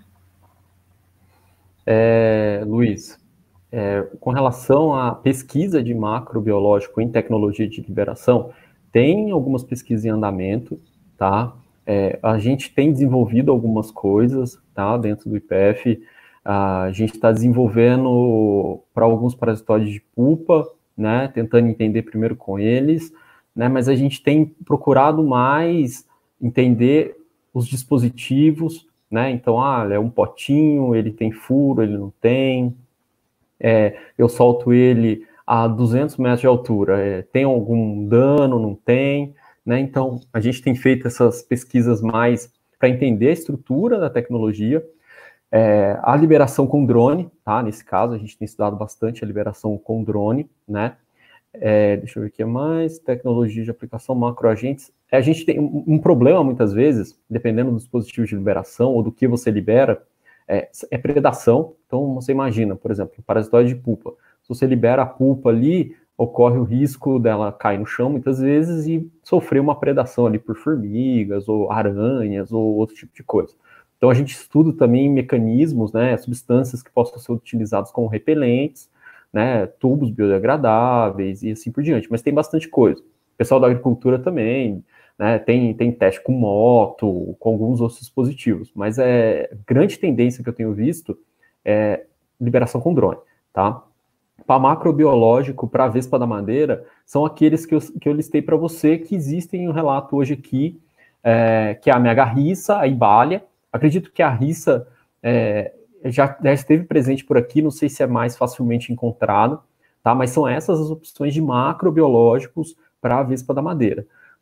Luiz, com relação à pesquisa de macrobiológico em tecnologia de liberação, tem algumas pesquisas em andamento, tá? A gente tem desenvolvido algumas coisas, tá? Dentro do IPF, a gente está desenvolvendo para alguns parasitóides de pupa, né? Tentando entender primeiro com eles, né? Mas a gente tem procurado mais entender os dispositivos, né? Então, é um potinho, ele tem furo, ele não tem. Eu solto ele a 200 metros de altura. Tem algum dano, não tem, né? Então, a gente tem feito essas pesquisas mais para entender a estrutura da tecnologia. A liberação com drone, tá? Nesse caso, a gente tem estudado bastante a liberação com drone, né? Deixa eu ver o que mais. Tecnologia de aplicação, macroagentes. A gente tem um problema, muitas vezes, dependendo do dispositivo de liberação ou do que você libera, é predação. Então, você imagina, por exemplo, parasitóide de pupa. Se você libera a pupa ali, ocorre o risco dela cair no chão, muitas vezes, e sofrer uma predação ali por formigas, ou aranhas, ou outro tipo de coisa. Então, a gente estuda também mecanismos, né, substâncias que possam ser utilizadas como repelentes, né, tubos biodegradáveis e assim por diante, mas tem bastante coisa. O pessoal da agricultura também, né, tem teste com moto, com alguns outros dispositivos, mas grande tendência que eu tenho visto é liberação com drone, tá? Para macrobiológico, para a vespa da madeira, são aqueles que eu listei para você, que existem em um relato hoje aqui, que é a megarriça, a ibalia. Acredito que a riça já esteve presente por aqui, não sei se é mais facilmente encontrado, tá? Mas são essas as opções de macrobiológicos para a vespa da madeira, tá?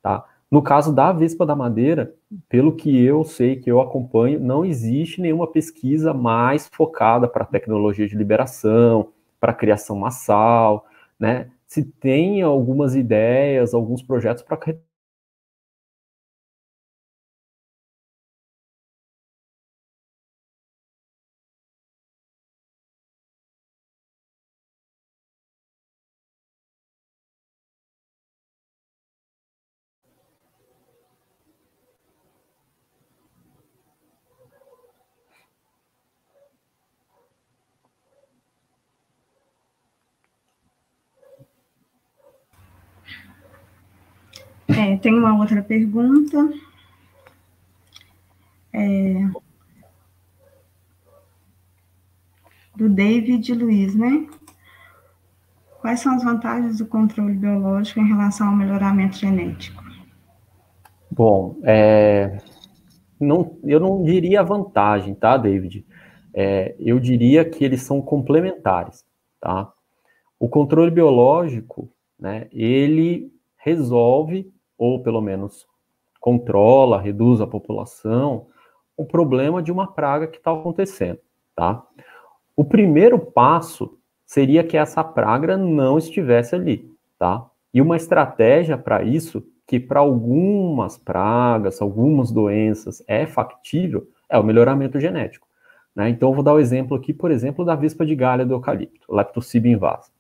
No caso da vespa da madeira, pelo que eu sei, que eu acompanho, não existe nenhuma pesquisa mais focada para tecnologia de liberação, para criação massal, né? Se tem algumas ideias, alguns projetos para Tem uma outra pergunta. Do David Luiz, né? Quais são as vantagens do controle biológico em relação ao melhoramento genético? Bom, eu não diria vantagem, tá, David? Eu diria que eles são complementares, tá? O controle biológico, né, ele resolve, ou pelo menos controla, reduz a população, o problema de uma praga que está acontecendo, tá? O primeiro passo seria que essa praga não estivesse ali, tá? E uma estratégia para isso, que para algumas pragas, algumas doenças é factível, é o melhoramento genético, né? Então, eu vou dar o exemplo aqui, por exemplo, da vespa de galha do eucalipto, Leptocibia invasa.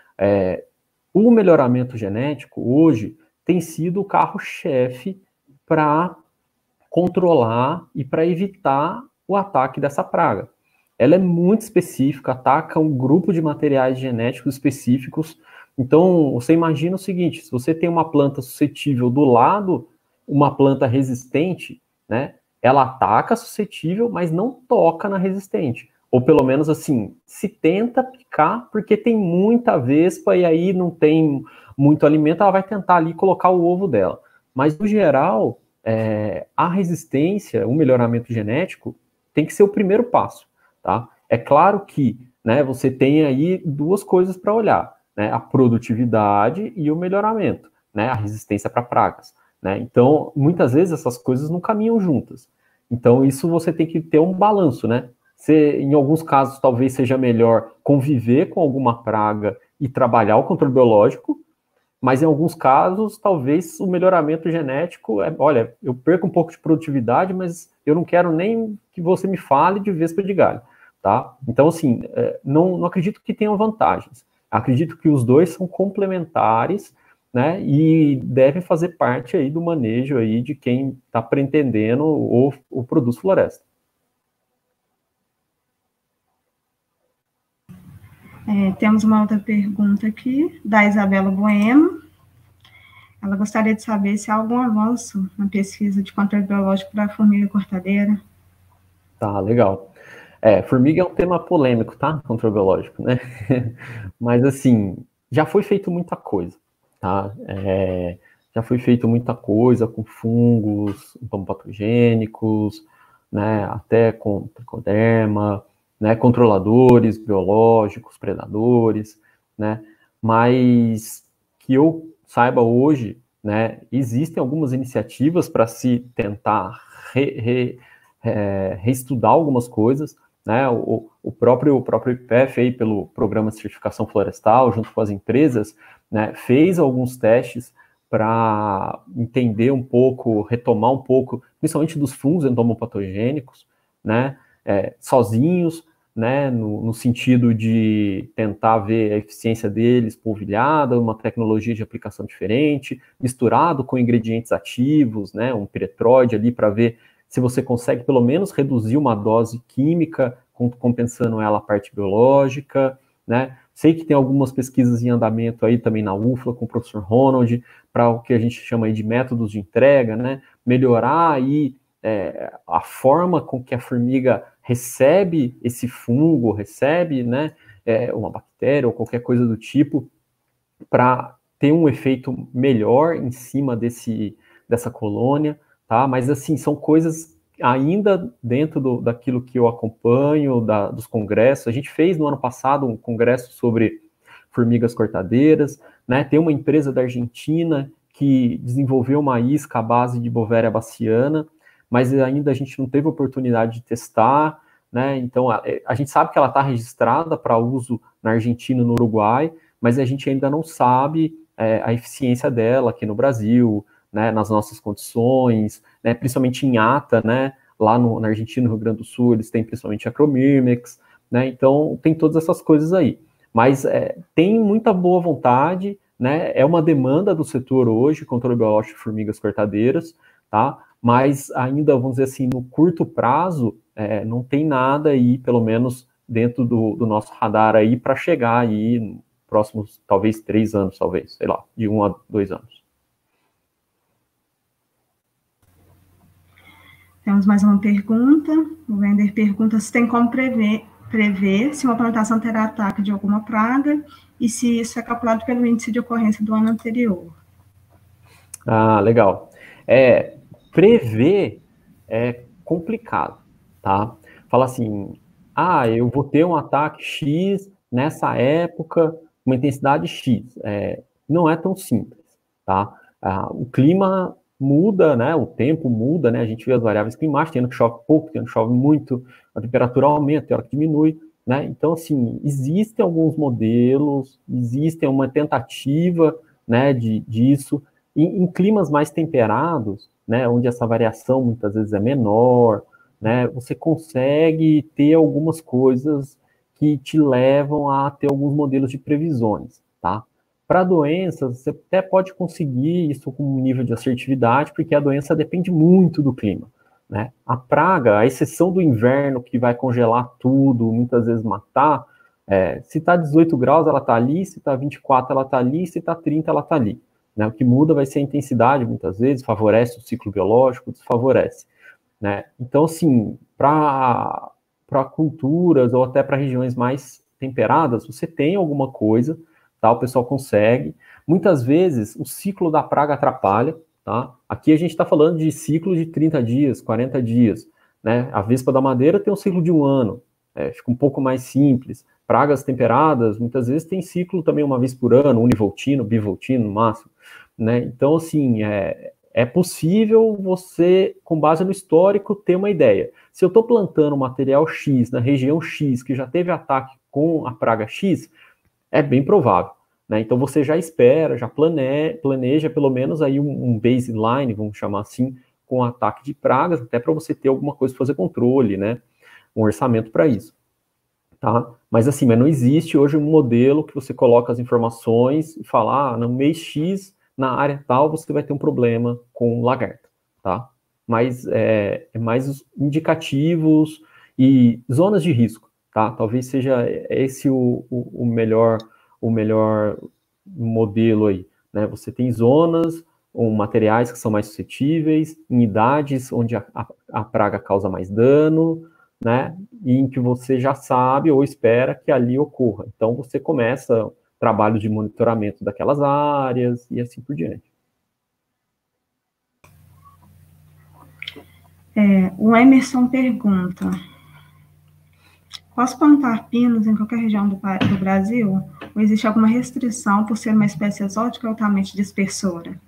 O melhoramento genético, hoje, tem sido o carro-chefe para controlar e para evitar o ataque dessa praga. Ela é muito específica, ataca um grupo de materiais genéticos específicos. Então, você imagina o seguinte, se você tem uma planta suscetível do lado, uma planta resistente, né? Ela ataca a suscetível, mas não toca na resistente. Ou pelo menos assim, se tenta picar, porque tem muita vespa e aí não tem muito alimento, ela vai tentar ali colocar o ovo dela. Mas, no geral, a resistência, o melhoramento genético, tem que ser o primeiro passo, tá? É claro que, né, você tem aí duas coisas para olhar, né? A produtividade e o melhoramento, né? A resistência para pragas, né? Então, muitas vezes essas coisas não caminham juntas. Então, isso você tem que ter um balanço, né? Em alguns casos, talvez seja melhor conviver com alguma praga e trabalhar o controle biológico, mas em alguns casos, talvez o melhoramento genético olha, eu perco um pouco de produtividade, mas eu não quero nem que você me fale de vespa de galho, tá? Então, assim, não acredito que tenham vantagens. Acredito que os dois são complementares, né, e devem fazer parte aí do manejo aí de quem está pretendendo o produto floresta. Temos uma outra pergunta aqui, da Isabela Bueno. Ela gostaria de saber se há algum avanço na pesquisa de controle biológico para a formiga cortadeira. Tá, legal. Formiga é um tema polêmico, tá? Controle biológico, né? Mas, assim, já foi feito muita coisa, tá? Já foi feito muita coisa com fungos patogênicos, né? Até com tricoderma, né? Controladores biológicos, predadores, né? Mas que eu saiba hoje, né? Existem algumas iniciativas para se tentar reestudar algumas coisas, né? O próprio IPEF, aí, pelo Programa de Certificação Florestal, junto com as empresas, né, fez alguns testes para entender um pouco, retomar um pouco, principalmente dos fungos entomopatogênicos, né, sozinhos, né, no sentido de tentar ver a eficiência deles polvilhada, uma tecnologia de aplicação diferente, misturado com ingredientes ativos, né, um piretróide ali para ver se você consegue pelo menos reduzir uma dose química, compensando ela a parte biológica, né? Sei que tem algumas pesquisas em andamento aí também na UFLA, com o professor Ronald, para o que a gente chama aí de métodos de entrega, né? Melhorar aí a forma com que a formiga recebe esse fungo, recebe, né, uma bactéria ou qualquer coisa do tipo, para ter um efeito melhor em cima dessa colônia, tá? Mas, assim, são coisas ainda dentro daquilo que eu acompanho, dos congressos. A gente fez no ano passado um congresso sobre formigas cortadeiras, né? Tem uma empresa da Argentina que desenvolveu uma isca à base de Beauveria baciana, mas ainda a gente não teve oportunidade de testar, né? Então, a gente sabe que ela está registrada para uso na Argentina e no Uruguai, mas a gente ainda não sabe a eficiência dela aqui no Brasil, né, nas nossas condições, né, principalmente em ata, né? Lá na Argentina, no Rio Grande do Sul, eles têm principalmente a Acromyrmex, né? Então, tem todas essas coisas aí. Mas tem muita boa vontade, né? É uma demanda do setor hoje, controle biológico de formigas cortadeiras, tá? Mas ainda, vamos dizer assim, no curto prazo, não tem nada aí, pelo menos dentro do nosso radar aí, para chegar aí nos próximos, talvez, 3 anos, talvez, sei lá, de 1 a 2 anos. Temos mais uma pergunta. O Wender pergunta se tem como prever se uma plantação terá ataque de alguma praga e se isso é calculado pelo índice de ocorrência do ano anterior. Ah, legal. Prever é complicado, tá? Fala assim, eu vou ter um ataque X nessa época, uma intensidade X. Não é tão simples, tá? O clima muda, né? O tempo muda, né? A gente vê as variáveis climáticas, tem ano que chove pouco, tem ano que chove muito, a temperatura aumenta, tem hora que diminui, né? Então, assim, existem alguns modelos, existem uma tentativa, né, disso. Em climas mais temperados, né, onde essa variação muitas vezes é menor, né, você consegue ter algumas coisas que te levam a ter alguns modelos de previsões, tá? Para doenças, você até pode conseguir isso com um nível de assertividade, porque a doença depende muito do clima, né? A praga, a exceção do inverno, que vai congelar tudo, muitas vezes matar, se está 18 graus, ela está ali, se está 24, ela está ali, se está 30, ela está ali. Né? O que muda vai ser a intensidade, muitas vezes, favorece o ciclo biológico, desfavorece. Né? Então, assim, para culturas ou até para regiões mais temperadas, você tem alguma coisa, tá? O pessoal consegue. Muitas vezes, o ciclo da praga atrapalha, tá? Aqui a gente está falando de ciclo de 30 dias, 40 dias. Né? A vespa da madeira tem um ciclo de 1 ano, fica um pouco mais simples. Pragas temperadas, muitas vezes tem ciclo também uma vez por ano, univoltino, bivoltino no máximo. Né? Então, assim, é possível você, com base no histórico, ter uma ideia. Se eu estou plantando material X na região X, que já teve ataque com a praga X, é bem provável. Né? Então, você já espera, já planeja pelo menos aí um baseline, vamos chamar assim, com ataque de pragas, até para você ter alguma coisa para fazer controle, né? Um orçamento para isso. Tá? Mas assim, não existe hoje um modelo que você coloca as informações e fala, no mês X, na área tal, você vai ter um problema com lagarta, tá? Mas é mais os indicativos e zonas de risco, tá? Talvez seja esse o melhor modelo aí, né? Você tem zonas ou materiais que são mais suscetíveis, em idades onde a praga causa mais dano, né, e em que você já sabe ou espera que ali ocorra. Então, você começa trabalho de monitoramento daquelas áreas e assim por diante. O Emerson pergunta, posso plantar pinos em qualquer região do Brasil? Ou existe alguma restrição por ser uma espécie exótica altamente dispersora?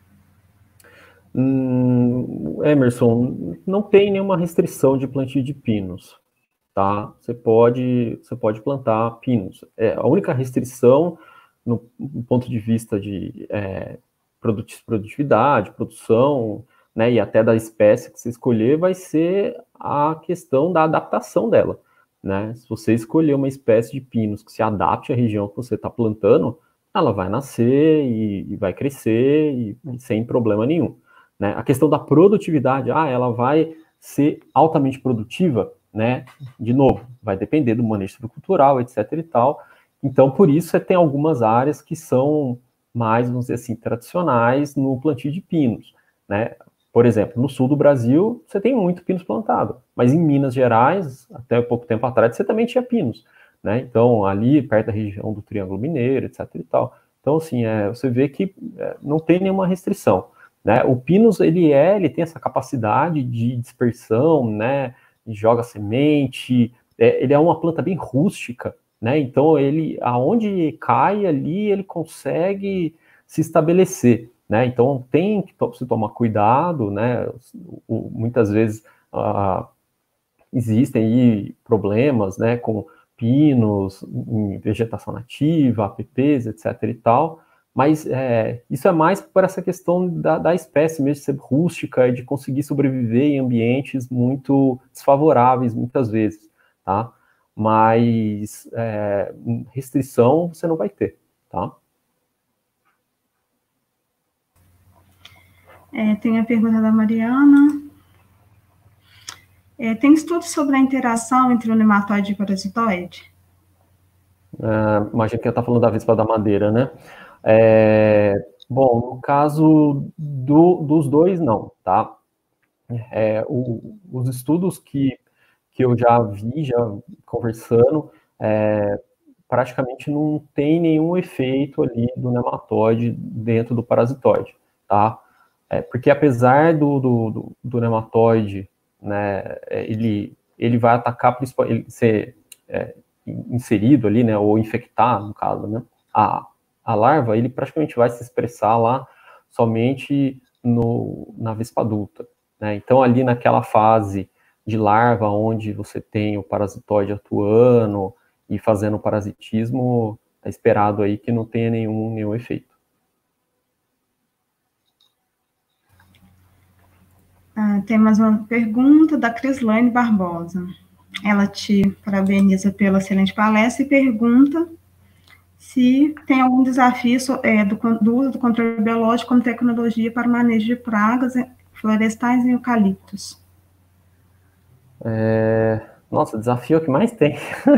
Emerson, não tem nenhuma restrição de plantio de pinos. Tá? Você pode plantar pinos. A única restrição, no ponto de vista de produtividade, produção, né, e até da espécie que você escolher, vai ser a questão da adaptação dela. Né? Se você escolher uma espécie de pinos que se adapte à região que você está plantando, ela vai nascer e vai crescer e sem problema nenhum. Né? A questão da produtividade, ela vai ser altamente produtiva, né? De novo, vai depender do manejo cultural, etc. e tal. Então, por isso, tem algumas áreas que são mais, vamos dizer assim, tradicionais no plantio de pinos, né? Por exemplo, no sul do Brasil, você tem muito pinos plantado, mas em Minas Gerais, até pouco tempo atrás, você também tinha pinos, né? Então, ali, perto da região do Triângulo Mineiro, etc. e tal. Então, assim, você vê que não tem nenhuma restrição, né? O pinus, ele tem essa capacidade de dispersão, né? Joga semente, ele é uma planta bem rústica, né? Então ele, aonde cai ali, ele consegue se estabelecer, né? Então, tem que se tomar cuidado, né? Muitas vezes existem aí problemas, né, com pinos, em vegetação nativa, APPs, etc. e tal, mas isso é mais por essa questão da espécie mesmo, de ser rústica e de conseguir sobreviver em ambientes muito desfavoráveis, muitas vezes, tá? Mas restrição você não vai ter, tá? Tem a pergunta da Mariana. Tem estudos sobre a interação entre o nematóide e o parasitoide? Imagino que ela está falando da vespa da madeira, né? Bom, no caso dos dois, não, tá? Os estudos que eu já vi, já conversando, praticamente não tem nenhum efeito ali do nematóide dentro do parasitoide, tá? Porque apesar do nematóide, né, ele vai atacar, ele ser inserido ali, né, ou infectar, no caso, né, a larva, ele praticamente vai se expressar lá somente na vespa adulta, né? Então, ali naquela fase de larva, onde você tem o parasitoide atuando e fazendo parasitismo, é esperado aí que não tenha nenhum efeito. Tem mais uma pergunta da Crislaine Barbosa. Ela te parabeniza pela excelente palestra e pergunta se tem algum desafio do uso do controle biológico como tecnologia para o manejo de pragas florestais em eucaliptos. Nossa, desafio é o que mais tem.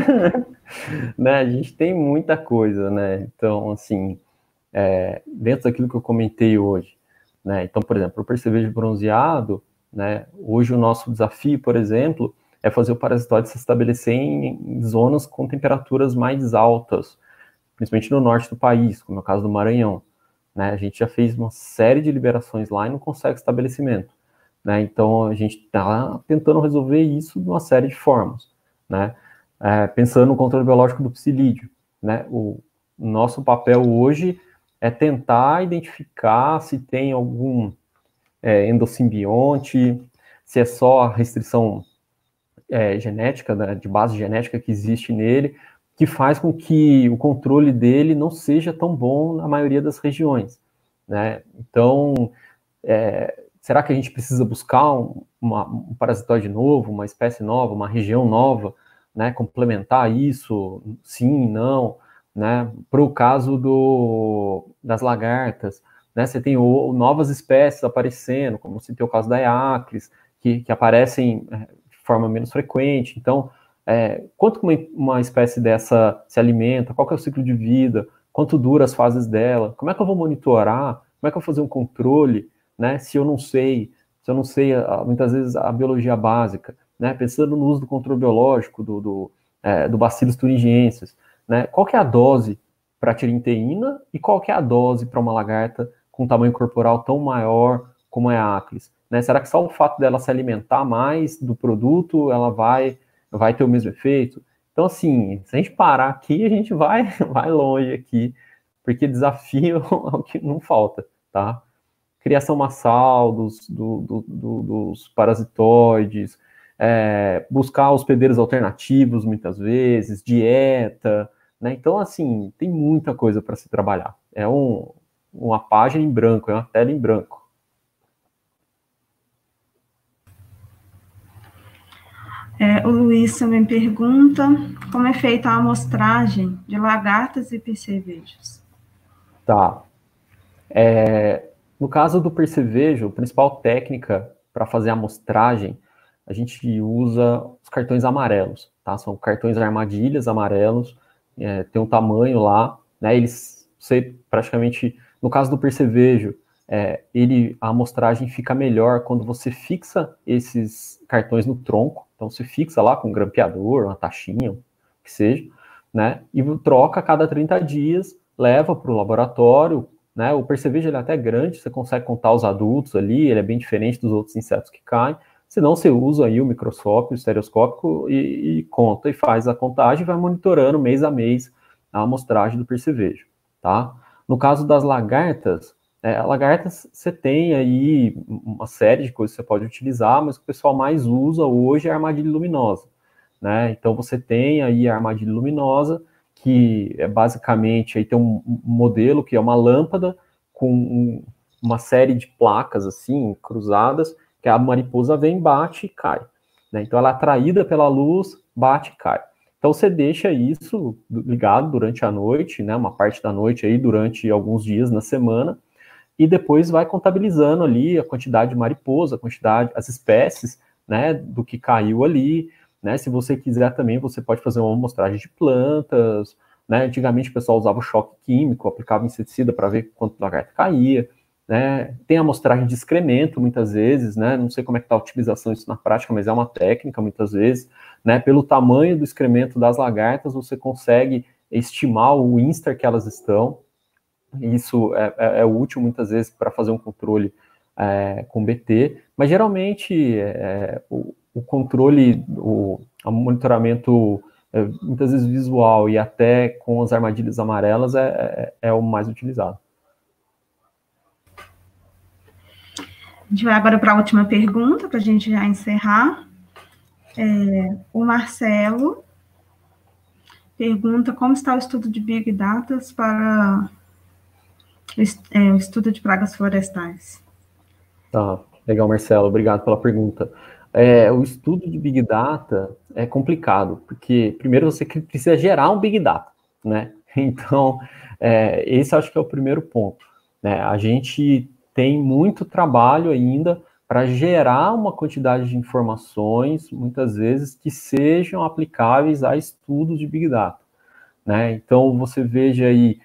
Né? A gente tem muita coisa, né? Então, assim, dentro daquilo que eu comentei hoje, né? Então, por exemplo, o percevejo bronzeado, né? Hoje o nosso desafio, por exemplo, é fazer o parasitóide se estabelecer em zonas com temperaturas mais altas, principalmente no norte do país, como é o caso do Maranhão, né? A gente já fez uma série de liberações lá e não consegue estabelecimento, né? Então, a gente está tentando resolver isso de uma série de formas, né? Pensando no controle biológico do psilídeo, né? O nosso papel hoje é tentar identificar se tem algum endossimbionte, se é só a restrição genética, né, de base genética que existe nele, que faz com que o controle dele não seja tão bom na maioria das regiões, né? Então, será que a gente precisa buscar um parasitóide novo, uma espécie nova, uma região nova, né? Complementar isso? Sim, não, né? Para o caso das lagartas, né? Você tem novas espécies aparecendo, como você tem o caso da Eaclis, que aparecem de forma menos frequente. Então, quanto uma espécie dessa se alimenta, qual que é o ciclo de vida, quanto dura as fases dela, como é que eu vou monitorar, como é que eu vou fazer um controle, né, se eu não sei muitas vezes a biologia básica, né, pensando no uso do controle biológico do Bacillus thuringiensis, né, qual que é a dose para a tirinteína e qual que é a dose para uma lagarta com tamanho corporal tão maior como é a Aclis, né, será que só o fato dela se alimentar mais do produto, ela vai ter o mesmo efeito? Então, assim, se a gente parar aqui, a gente vai longe aqui, porque desafio é o que não falta, tá? Criação massal dos parasitoides, buscar hospedeiros alternativos, muitas vezes, dieta, né? Então, assim, tem muita coisa para se trabalhar. É uma página em branco, é uma tela em branco. O Luiz também pergunta como é feita a amostragem de lagartas e percevejos. Tá. No caso do percevejo, a principal técnica para fazer a amostragem, a gente usa os cartões amarelos, tá? São cartões armadilhas amarelos, tem um tamanho lá, né? Você praticamente, no caso do percevejo, a amostragem fica melhor quando você fixa esses cartões no tronco, então você fixa lá com um grampeador, uma taxinha, o que seja, né? E troca a cada 30 dias, leva para o laboratório, né? O percevejo ele é até grande, você consegue contar os adultos ali, ele é bem diferente dos outros insetos que caem, senão você usa aí o microscópio, o estereoscópio e conta, e faz a contagem e vai monitorando mês a mês a amostragem do percevejo, tá? No caso das lagartas, Lagartas, você tem aí uma série de coisas que você pode utilizar, mas o que o pessoal mais usa hoje é a armadilha luminosa, né? Então, você tem aí a armadilha luminosa, que é basicamente, aí tem um modelo que é uma lâmpada com uma série de placas, assim, cruzadas, que a mariposa vem, bate e cai, né? Então, ela é atraída pela luz, bate e cai. Então, você deixa isso ligado durante a noite, né? Uma parte da noite aí, durante alguns dias na semana, e depois vai contabilizando ali a quantidade de mariposa, a quantidade, as espécies, né, do que caiu ali, né? Se você quiser também, você pode fazer uma amostragem de plantas, né? Antigamente o pessoal usava o choque químico, aplicava inseticida para ver quanto lagarto caía, né? Tem amostragem de excremento muitas vezes, né? Não sei como é que está a utilização disso na prática, mas é uma técnica muitas vezes, né? Pelo tamanho do excremento das lagartas, você consegue estimar o instar que elas estão. Isso é útil muitas vezes para fazer um controle com BT, mas geralmente o controle, o monitoramento muitas vezes visual e até com as armadilhas amarelas é o mais utilizado. A gente vai agora para a última pergunta, para a gente já encerrar. O Marcelo pergunta como está o estudo de Big Data para o estudo de pragas florestais. Tá, legal, Marcelo, obrigado pela pergunta. O estudo de Big Data é complicado, porque primeiro você precisa gerar um Big Data, né? Então, esse acho que é o primeiro ponto, né? A gente tem muito trabalho ainda para gerar uma quantidade de informações, muitas vezes, que sejam aplicáveis a estudos de Big Data, né? Então, você veja aí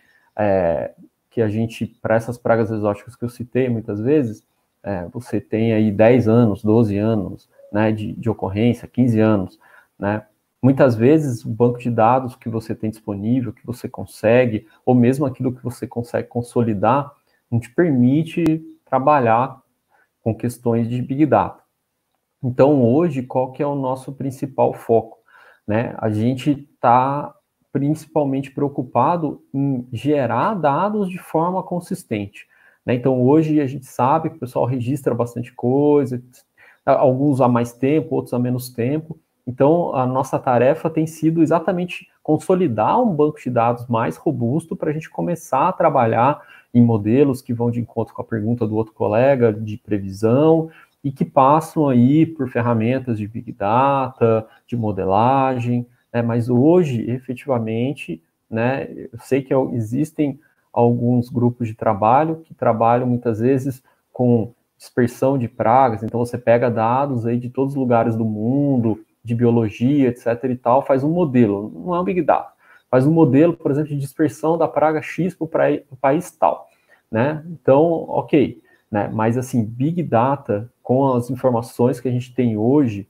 que a gente, para essas pragas exóticas que eu citei muitas vezes, você tem aí 10 anos, 12 anos, né, de ocorrência, 15 anos, né? Muitas vezes o banco de dados que você tem disponível, que você consegue, ou mesmo aquilo que você consegue consolidar, não te permite trabalhar com questões de Big Data. Então, hoje, qual que é o nosso principal foco, né? A gente está principalmente preocupado em gerar dados de forma consistente, né? Então, hoje a gente sabe que o pessoal registra bastante coisa, alguns há mais tempo, outros há menos tempo. Então, a nossa tarefa tem sido exatamente consolidar um banco de dados mais robusto para a gente começar a trabalhar em modelos que vão de encontro com a pergunta do outro colega, de previsão, e que passam aí por ferramentas de Big Data, de modelagem, né? Mas hoje, efetivamente, né, eu sei que existem alguns grupos de trabalho que trabalham muitas vezes com dispersão de pragas, então você pega dados aí de todos os lugares do mundo, de biologia, etc. e tal, faz um modelo, não é um Big Data, faz um modelo, por exemplo, de dispersão da praga X para o país tal, né? Então, ok, né? Mas assim, Big Data, com as informações que a gente tem hoje,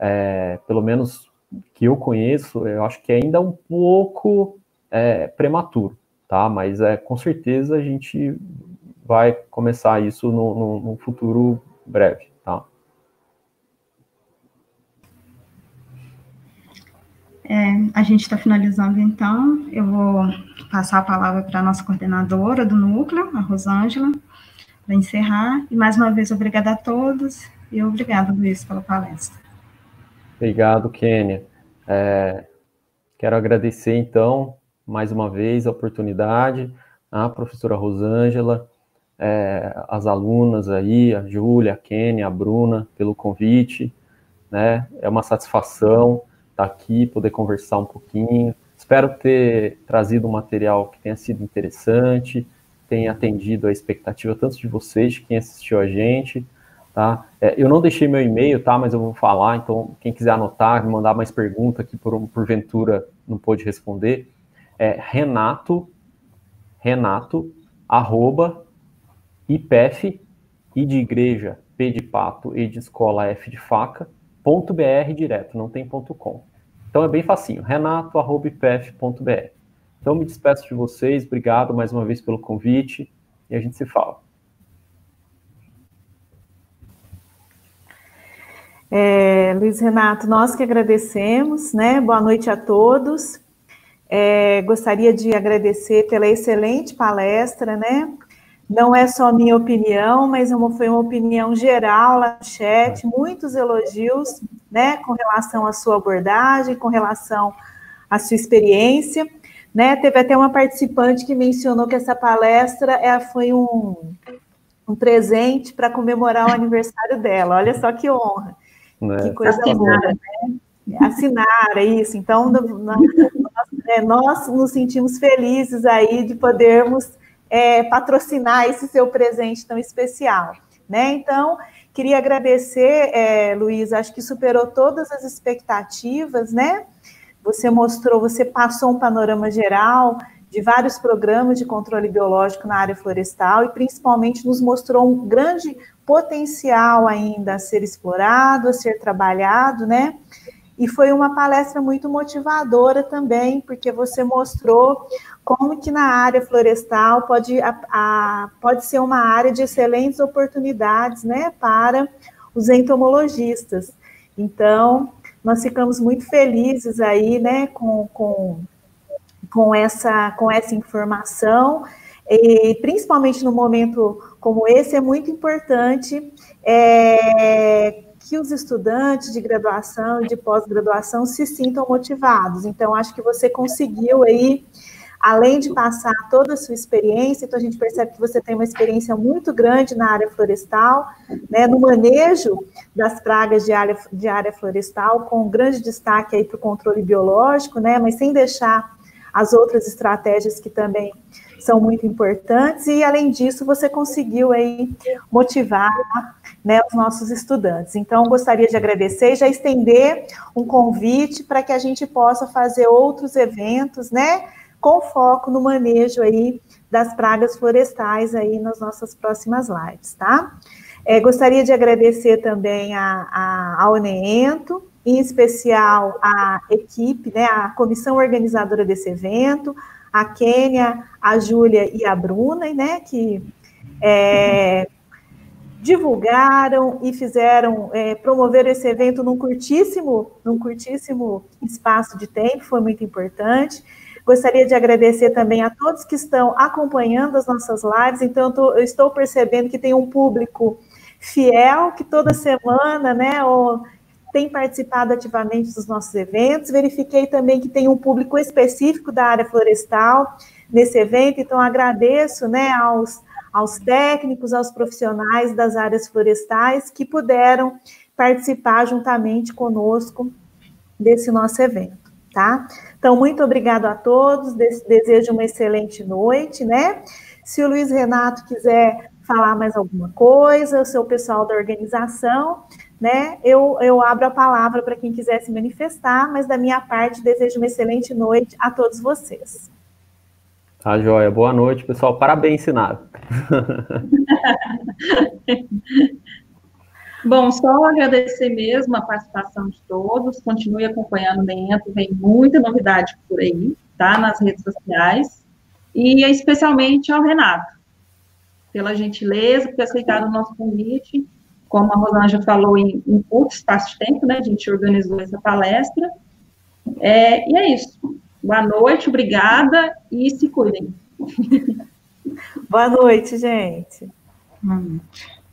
pelo menos que eu conheço, eu acho que ainda é um pouco prematuro, tá? Mas com certeza a gente vai começar isso no futuro breve, tá? A gente está finalizando, então, eu vou passar a palavra para a nossa coordenadora do núcleo, a Rosângela, para encerrar. E, mais uma vez, obrigada a todos e obrigada, Luiz, pela palestra. Obrigado, Kênia. Quero agradecer, então, mais uma vez a oportunidade, à professora Rosângela, as alunas aí, a Júlia, a Kênia, a Bruna, pelo convite, né? É uma satisfação estar aqui, poder conversar um pouquinho. Espero ter trazido um material que tenha sido interessante, tenha atendido a expectativa tanto de vocês, de quem assistiu a gente, tá? Eu não deixei meu e-mail, tá? Mas eu vou falar, então quem quiser anotar, me mandar mais pergunta que porventura não pôde responder, Renato, @ipef, I de igreja, P de pato, E de escola, F de faca, .br direto, não tem .com. Então é bem facinho, renato@ipef.br. Então me despeço de vocês, obrigado mais uma vez pelo convite e a gente se fala. Luiz Renato, nós que agradecemos, né? Boa noite a todos. Gostaria de agradecer pela excelente palestra, né? Não é só minha opinião, mas foi uma opinião geral lá no chat, muitos elogios, né, com relação à sua abordagem, com relação à sua experiência, né? Teve até uma participante que mencionou que essa palestra foi um presente para comemorar o aniversário dela. Olha só que honra, que coisa boa, né? Assinar, é isso. Então, nós nos sentimos felizes aí de podermos patrocinar esse seu presente tão especial, né? Então, queria agradecer, Luiz, acho que superou todas as expectativas, né? Você passou um panorama geral de vários programas de controle biológico na área florestal e principalmente nos mostrou um grande potencial ainda a ser explorado, a ser trabalhado, né? E foi uma palestra muito motivadora também, porque você mostrou como que na área florestal pode ser uma área de excelentes oportunidades, né, para os entomologistas. Então, nós ficamos muito felizes aí, né, com essa informação, e principalmente no momento como esse, é muito importante que os estudantes de graduação e de pós-graduação se sintam motivados. Então, acho que você conseguiu aí, além de passar toda a sua experiência, então a gente percebe que você tem uma experiência muito grande na área florestal, né, no manejo das pragas de área florestal, com grande destaque aí para o controle biológico, né, mas sem deixar as outras estratégias que também são muito importantes, e além disso você conseguiu aí motivar, né, os nossos estudantes. Então, gostaria de agradecer e já estender um convite para que a gente possa fazer outros eventos, né, com foco no manejo aí das pragas florestais aí nas nossas próximas lives, tá? Gostaria de agradecer também ao NEENTO, em especial a equipe, né, a comissão organizadora desse evento, a Kênia, a Júlia e a Bruna, né, que divulgaram e fizeram, promover esse evento num curtíssimo espaço de tempo, foi muito importante. Gostaria de agradecer também a todos que estão acompanhando as nossas lives, então eu estou percebendo que tem um público fiel, que toda semana, né, tem participado ativamente dos nossos eventos. Verifiquei também que tem um público específico da área florestal nesse evento, então agradeço, né, aos técnicos, aos profissionais das áreas florestais que puderam participar juntamente conosco desse nosso evento, tá? Então, muito obrigado a todos, desejo uma excelente noite, né? Se o Luiz Renato quiser falar mais alguma coisa, o seu pessoal da organização, né, eu abro a palavra para quem quiser se manifestar, mas da minha parte, desejo uma excelente noite a todos vocês. Tá, joia. Boa noite, pessoal. Parabéns, Sinara. Bom, só agradecer mesmo a participação de todos, continue acompanhando o NEENTO, vem muita novidade por aí, tá, nas redes sociais, e especialmente ao Renato, pela gentileza, por ter aceitado o nosso convite. Como a Rosângela falou, em curto espaço de tempo, né, a gente organizou essa palestra, e é isso. Boa noite, obrigada, e se cuidem. Boa noite, gente. Boa noite.